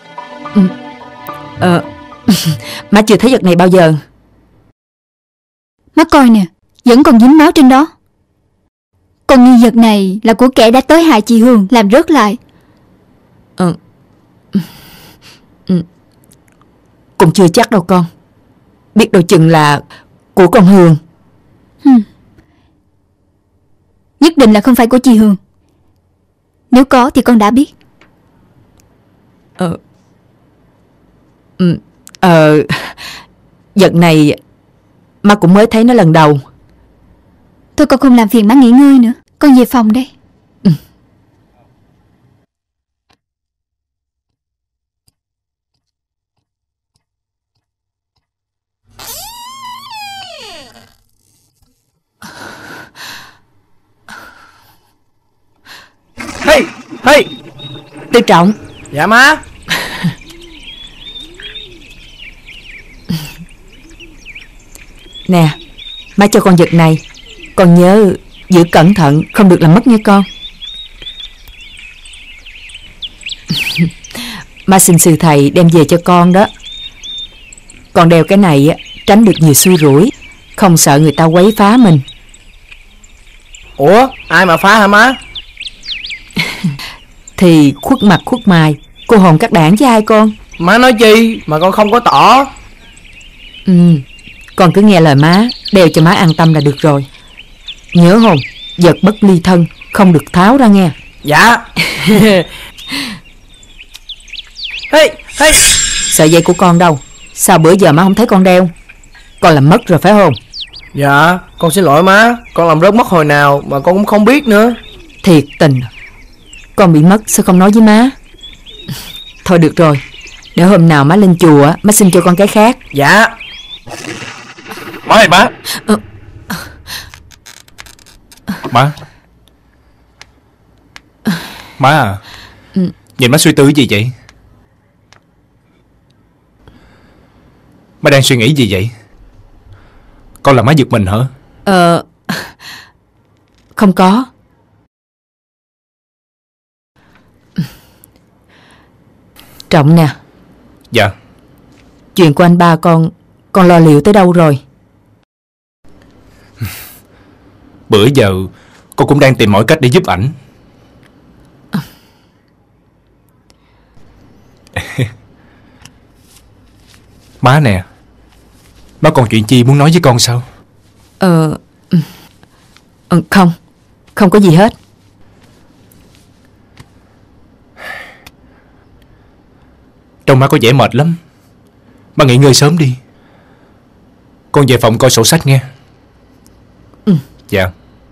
ờ, má chưa thấy vật này bao giờ. Má coi nè, vẫn còn dính máu trên đó. Con nghi vật này là của kẻ đã tới hại chị Hường làm rớt lại. Ờ, cũng chưa chắc đâu con. Biết đâu chừng là của con Hường. Hmm. Nhất định là không phải của chị Hường. Nếu có thì con đã biết. Ờ, ừ, ờ, vật này má cũng mới thấy nó lần đầu. Thôi con không làm phiền má nghỉ ngơi nữa, con về phòng đây. Ừ. Hey, hey. Tư Trọng. Dạ má. Nè, má cho con vật này. Con nhớ giữ cẩn thận, không được làm mất nha con. Má xin sư thầy đem về cho con đó. Con đeo cái này á, tránh được nhiều xui rủi, không sợ người ta quấy phá mình. Ủa, ai mà phá hả má? Thì khuất mặt khuất mày, cô hồn các đảng với ai con? Má nói chi mà con không có tỏ. Ừ, con cứ nghe lời má, đeo cho má an tâm là được rồi. Nhớ hồn, vật bất ly thân, không được tháo ra nghe. Dạ. Hey, hey. Sợi dây của con đâu? Sao bữa giờ má không thấy con đeo? Con làm mất rồi phải không? Dạ, con xin lỗi má. Con làm rớt mất hồi nào mà con cũng không biết nữa. Thiệt tình, con bị mất sao không nói với má? Thôi được rồi, để hôm nào má lên chùa má xin cho con cái khác. Dạ. Má ơi má. ờ. Má. Má à. Ừ. Nhìn má suy tư gì vậy? Má đang suy nghĩ gì vậy? Con làm má giật mình hả? Ờ Không có. Trọng nè. Dạ. Chuyện của anh ba con Con lo liệu tới đâu rồi? Bữa giờ con cũng đang tìm mọi cách để giúp ảnh. Má nè, má còn chuyện chi muốn nói với con sao? Ờ ừ, Không Không có gì hết. Trông má có vẻ mệt lắm. Má nghỉ ngơi sớm đi. Con về phòng coi sổ sách nghe. Ừ. Dạ.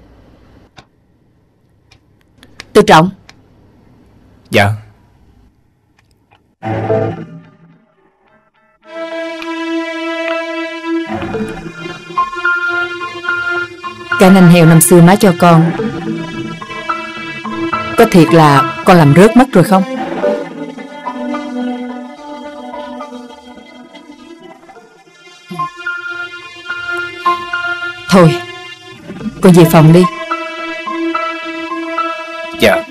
Tư Trọng. Dạ. Cái nanh heo năm xưa má cho con, có thiệt là con làm rớt mất rồi không? Thôi, con về phòng đi. Dạ.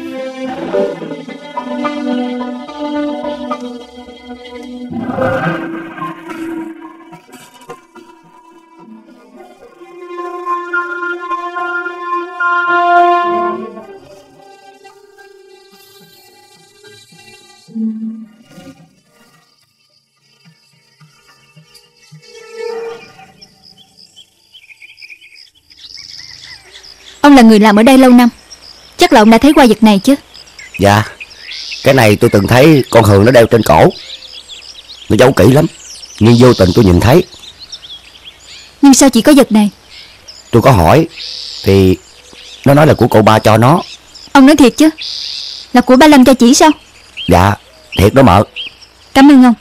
Ông là người làm ở đây lâu năm, chắc là ông đã thấy qua vật này chứ? Dạ. Cái này tôi từng thấy con Hường nó đeo trên cổ. Nó giấu kỹ lắm, nhưng vô tình tôi nhìn thấy. Nhưng sao chỉ có vật này? Tôi có hỏi thì nó nói là của cậu ba cho nó. Ông nói thiệt chứ? Là của ba Lâm cho chỉ sao? Dạ, thiệt đó mợ. Cảm ơn ông.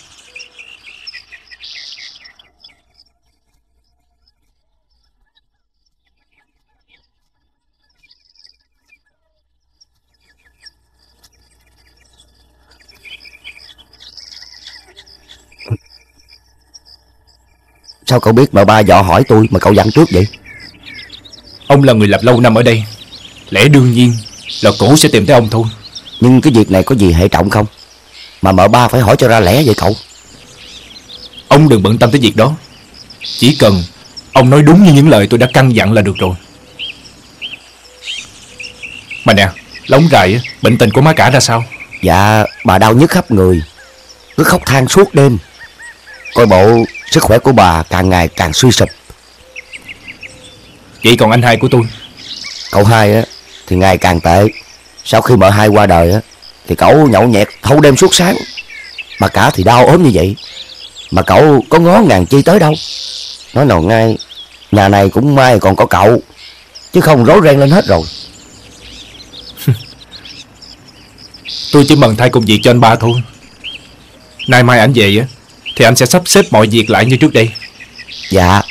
Sao cậu biết mợ ba dò hỏi tôi mà cậu dặn trước vậy? Ông là người lập lâu năm ở đây, lẽ đương nhiên là cổ sẽ tìm tới ông thôi. Nhưng cái việc này có gì hệ trọng không mà mợ ba phải hỏi cho ra lẽ vậy cậu? Ông đừng bận tâm tới việc đó. Chỉ cần ông nói đúng như những lời tôi đã căn dặn là được rồi. Mà nè, lóng rài bệnh tình của má cả ra sao? Dạ, bà đau nhức khắp người, cứ khóc than suốt đêm. Coi bộ sức khỏe của bà càng ngày càng suy sụp. Vậy còn anh hai của tôi? Cậu hai á thì ngày càng tệ. Sau khi mợ hai qua đời á thì cậu nhậu nhẹt thâu đêm suốt sáng. Bà cả thì đau ốm như vậy mà cậu có ngó ngàng chi tới đâu. Nói nào ngay, nhà này cũng may còn có cậu, chứ không rối ren lên hết rồi. Tôi chỉ mần thay công việc cho anh ba thôi. Nay mai anh về á thì anh sẽ sắp xếp mọi việc lại như trước đây. Dạ.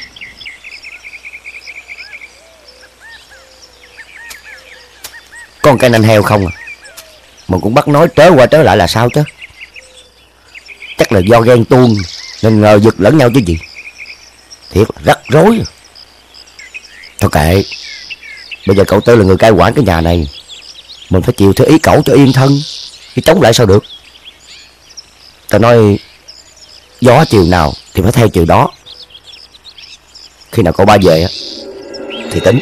Con cái nanh heo không à mà cũng bắt nói trớ qua trớ lại là sao chứ? Chắc là do ghen tuông nên ngờ giật lẫn nhau chứ gì. Thiệt là rắc Rối. Thôi kệ. Bây giờ cậu Tư là người cai quản cái nhà này, mình phải chịu theo ý cậu cho yên thân, chứ chống lại sao được. Tao nói gió chiều nào thì phải theo chiều đó. Khi nào cậu ba về á thì tính.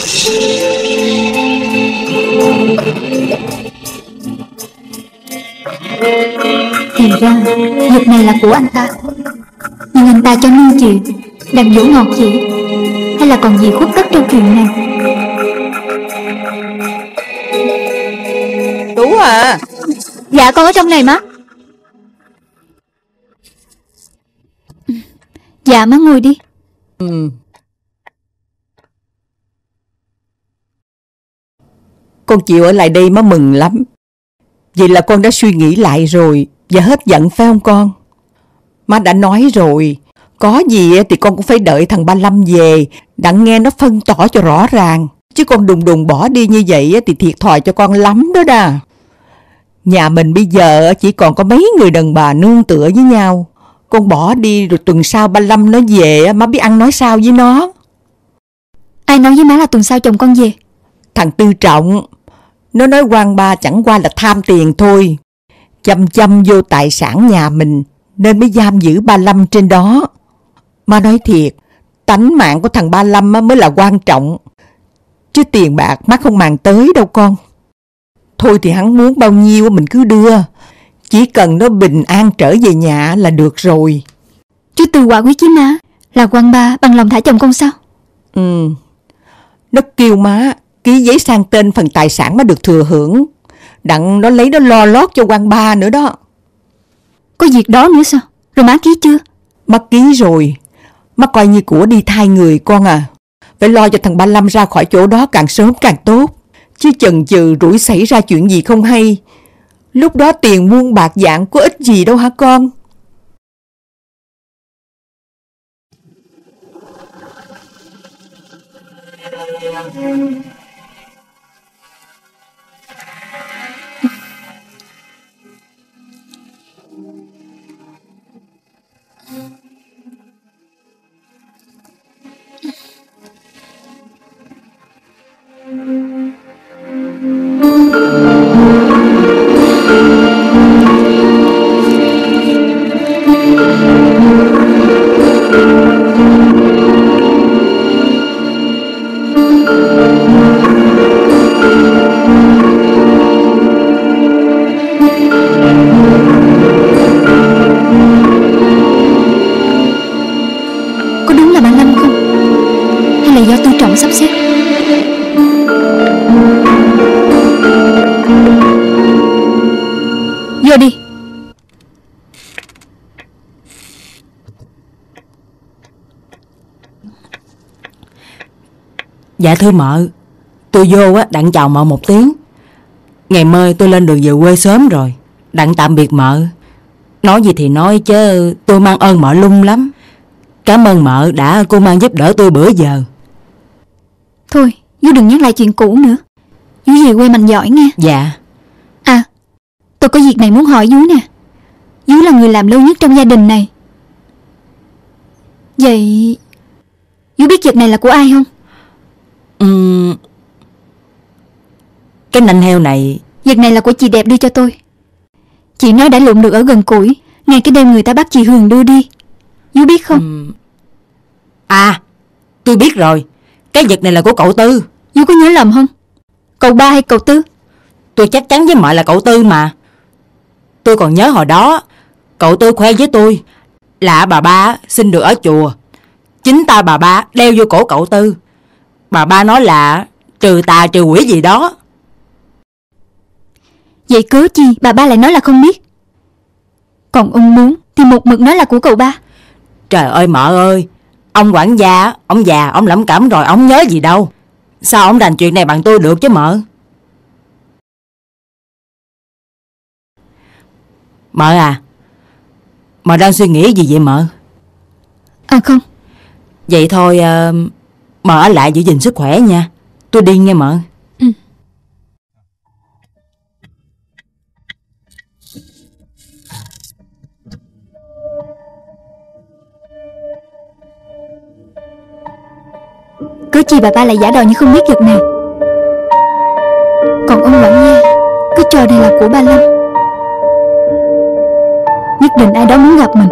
Thì ra việc này là của anh ta, nhưng anh ta cho nuông chị, đang dỗ ngọt chị, hay là còn gì khuất tất trong chuyện này? Tú à. Dạ con ở trong này má. Dạ má ngồi đi. Ừ. Con chịu ở lại đây má mừng lắm. Vậy là con đã suy nghĩ lại rồi và hết giận phải không con? Má đã nói rồi, có gì thì con cũng phải đợi thằng Ba Lâm về, đặng nghe nó phân tỏ cho rõ ràng. Chứ con đùng đùng bỏ đi như vậy thì thiệt thòi cho con lắm đó đà. Nhà mình bây giờ chỉ còn có mấy người đàn bà nương tựa với nhau. Con bỏ đi rồi tuần sau Ba Lâm nó về, má biết ăn nói sao với nó. Ai nói với má là tuần sau chồng con về? Thằng Tư Trọng. Nó nói Quang Ba chẳng qua là tham tiền thôi, chăm chăm vô tài sản nhà mình nên mới giam giữ Ba Lâm trên đó. Má nói thiệt, tánh mạng của thằng Ba Lâm mới là quan trọng, chứ tiền bạc má không màng tới đâu con. Thôi thì hắn muốn bao nhiêu mình cứ đưa, chỉ cần nó bình an trở về nhà là được rồi. Chú Tư quả quyết với má là Quang Ba bằng lòng thả chồng con sao? Ừ. Nó kêu má ký giấy sang tên phần tài sản má được thừa hưởng, đặng nó lấy nó lo lót cho Quang Ba nữa đó. Có việc đó nữa sao? Rồi má ký chưa? Má ký rồi. Má coi như của đi thay người con à. Phải lo cho thằng Ba Lâm ra khỏi chỗ đó càng sớm càng tốt, chứ chần chừ rủi xảy ra chuyện gì không hay. Lúc đó tiền muôn bạc vạn có ích gì đâu hả con? Có đúng là Ba Lâm không? Hay là do Tư Trọng sắp xếp? Vô đi. Dạ thưa mợ, tôi vô á đặng chào mợ một tiếng. Ngày mai tôi lên đường về quê sớm rồi, đặng tạm biệt mợ. Nói gì thì nói chứ tôi mang ơn mợ lung lắm. Cảm ơn mợ đã cô mang giúp đỡ tôi bữa giờ. Thôi, Dú đừng nhắc lại chuyện cũ nữa. Dú về quê mạnh giỏi nghe. Dạ. À, tôi có việc này muốn hỏi Dú nè. Dú là người làm lâu nhất trong gia đình này. Vậy Dú biết việc này là của ai không? Uhm, cái nanh heo này. Việc này là của chị Đẹp đưa cho tôi. Chị nói đã lượm được ở gần củi ngay cái đêm người ta bắt chị Hường đưa đi. Dú biết không? Uhm. À, tôi biết rồi. Cái vật này là của cậu Tư. Dú có nhớ lầm không? Cậu Ba hay cậu Tư? Tôi chắc chắn với mợ là cậu Tư mà. Tôi còn nhớ hồi đó cậu Tư khoe với tôi là bà Ba xin được ở chùa, chính ta bà Ba đeo vô cổ cậu Tư. Bà Ba nói là trừ tà trừ quỷ gì đó. Vậy cớ chi bà Ba lại nói là không biết? Còn ông muốn thì một mực nói là của cậu Ba. Trời ơi mợ ơi, ông quản gia, ông già, ông lẩm cẩm rồi, ông nhớ gì đâu. Sao ông đành chuyện này bằng tôi được chứ mợ? Mợ à, mợ đang suy nghĩ gì vậy mợ? À không. Vậy thôi uh, mợ ở lại giữ gìn sức khỏe nha. Tôi đi nghe mợ. Ừ. chi bà ba lại giả đò như không biết việc này. Còn ông quản gia, cái trò này là của ba Lâm. Nhất định ai đó muốn gặp mình.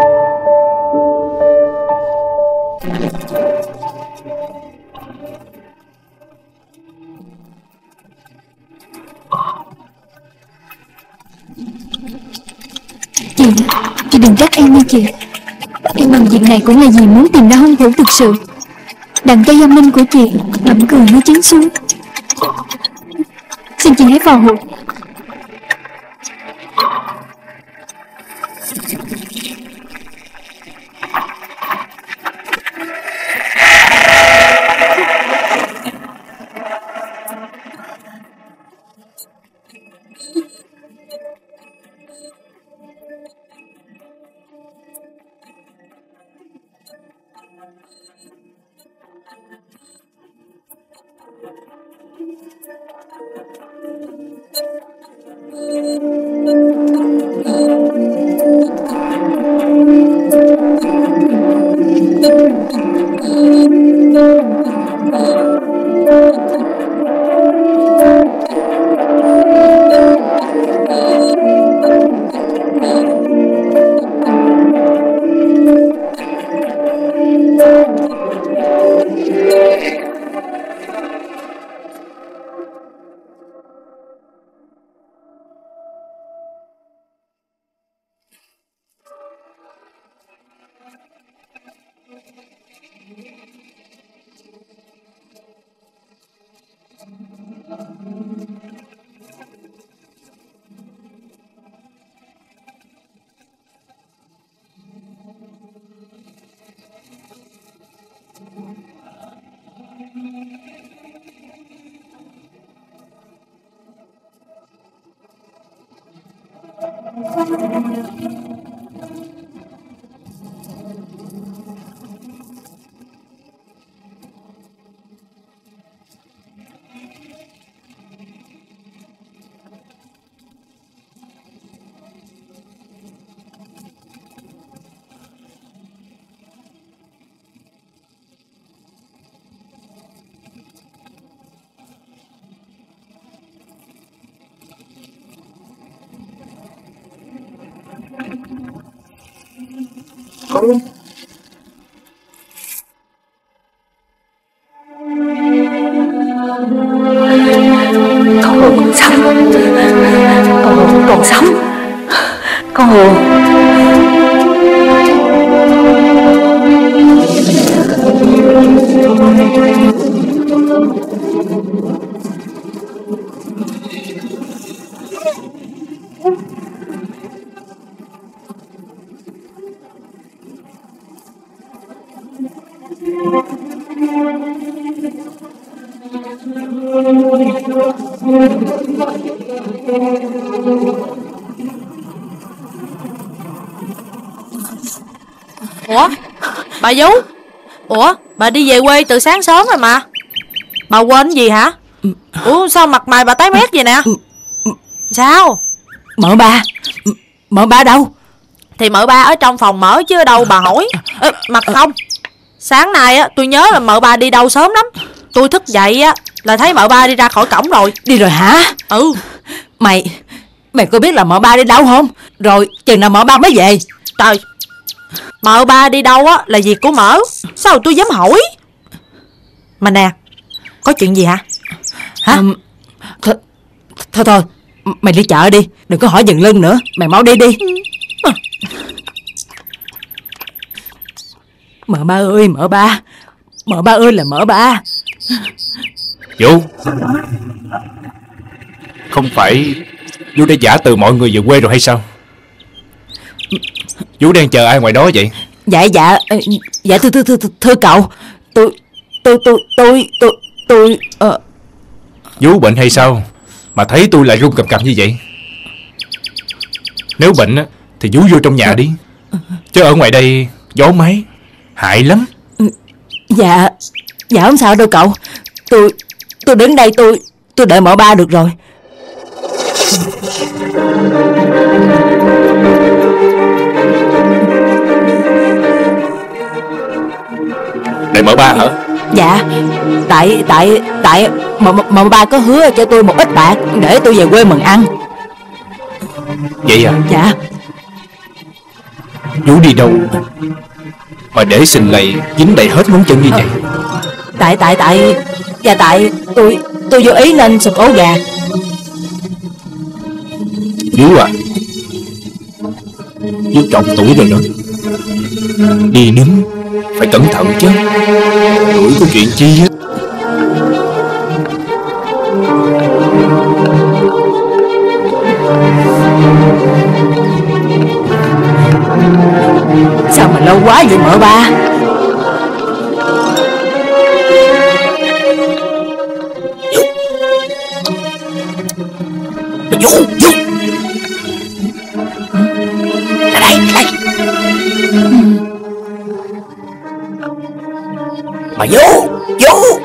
Chị, chị đừng trách em nha chị. Em bằng việc này cũng là vì muốn tìm ra hung thủ thực sự. Đằng cây dâm linh của chị mỉm cười nó chính xuống. Xin chị hãy vào hụt. Con hồn còn sống. Con hồn còn sống. Con hồn. Ủa, bà Vú? Ủa, bà đi về quê từ sáng sớm rồi mà. Bà quên gì hả? Ủa, sao mặt mày bà tái mét vậy nè? Sao? Mợ ba. Mợ ba đâu? Thì mợ ba ở trong phòng mở chứ ở đâu bà hỏi. Ê, mà không, sáng nay á tôi nhớ là mợ ba đi đâu sớm lắm. Tôi thức dậy á là thấy mợ ba đi ra khỏi cổng rồi. Đi rồi hả? Ừ. Mày Mày có biết là mợ ba đi đâu không? Rồi chừng nào mợ ba mới về? Trời, mợ ba đi đâu á là việc của mợ, sao tôi dám hỏi. Mà nè, có chuyện gì hả? Hả? Um, thôi, thôi thôi mày đi chợ đi, đừng có hỏi dừng lưng nữa. Mày mau đi đi. Ừ. Mợ ba ơi, mợ ba. Mợ ba ơi là mợ ba. Vũ, không phải Vũ đã giả từ mọi người về quê rồi hay sao? Vũ đang chờ ai ngoài đó vậy? Dạ dạ Dạ thưa thưa thưa, thưa cậu. Tôi Tôi tôi tôi tôi tôi uh... Vũ bệnh hay sao mà thấy tôi lại run cầm cập như vậy? Nếu bệnh á thì Vũ vô trong nhà đi, chứ ở ngoài đây gió máy hại lắm. Dạ Dạ không sao đâu cậu. Tôi Tôi đứng đây tôi Tôi đợi mợ ba được rồi. Đợi mợ ba hả? Dạ, tại tại tại mà, mà, mà ba có hứa cho tôi một ít bạc để tôi về quê mừng ăn. Vậy à? Dạ. Vũ đi đâu mà để xình lầy dính đầy hết ngón chân như vậy? Tại tại tại Dạ tại tôi tôi vô ý nên sụp ổ gà. Vũ à, Vũ trọng tuổi rồi đó, đi đứng phải cẩn thận chứ. Tuổi có chuyện chi á. Sao mà lâu quá vậy mợ ba? Vũ, Vũ, ra đây, ra đây. Mà Vũ, Vũ.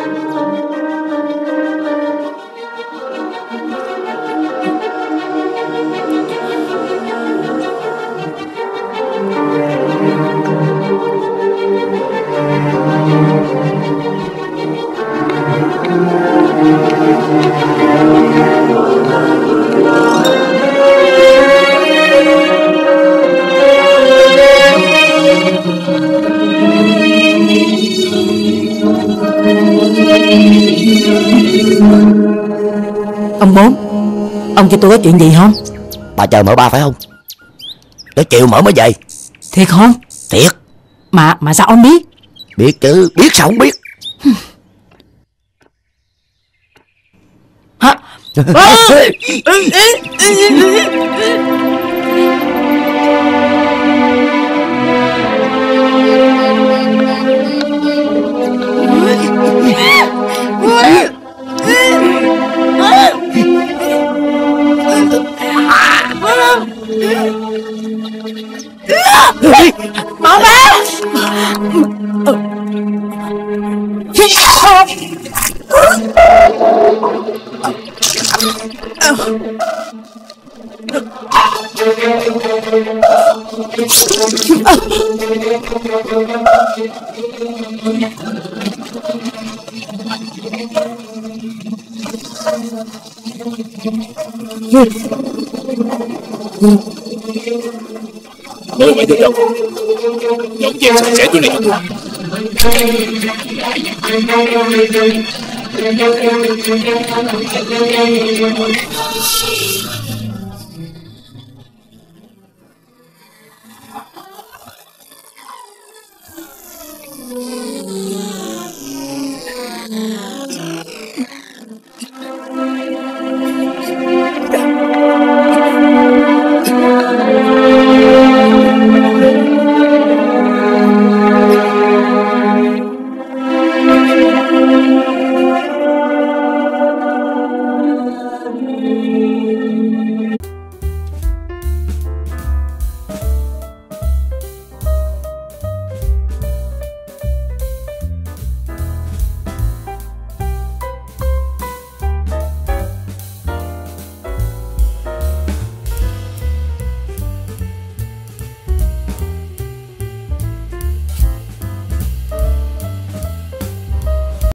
Ông Bốn, ông cho tôi có chuyện gì không? Bà chờ mợ ba phải không? Tới chiều mợ mới về. Thiệt không? Thiệt. Mà mà sao ông biết? Biết chứ, biết sao không biết. Hả? Mợ ba. Mời mọi người đâu, dọn dẹp sạch sẽ chỗ này cho tôi.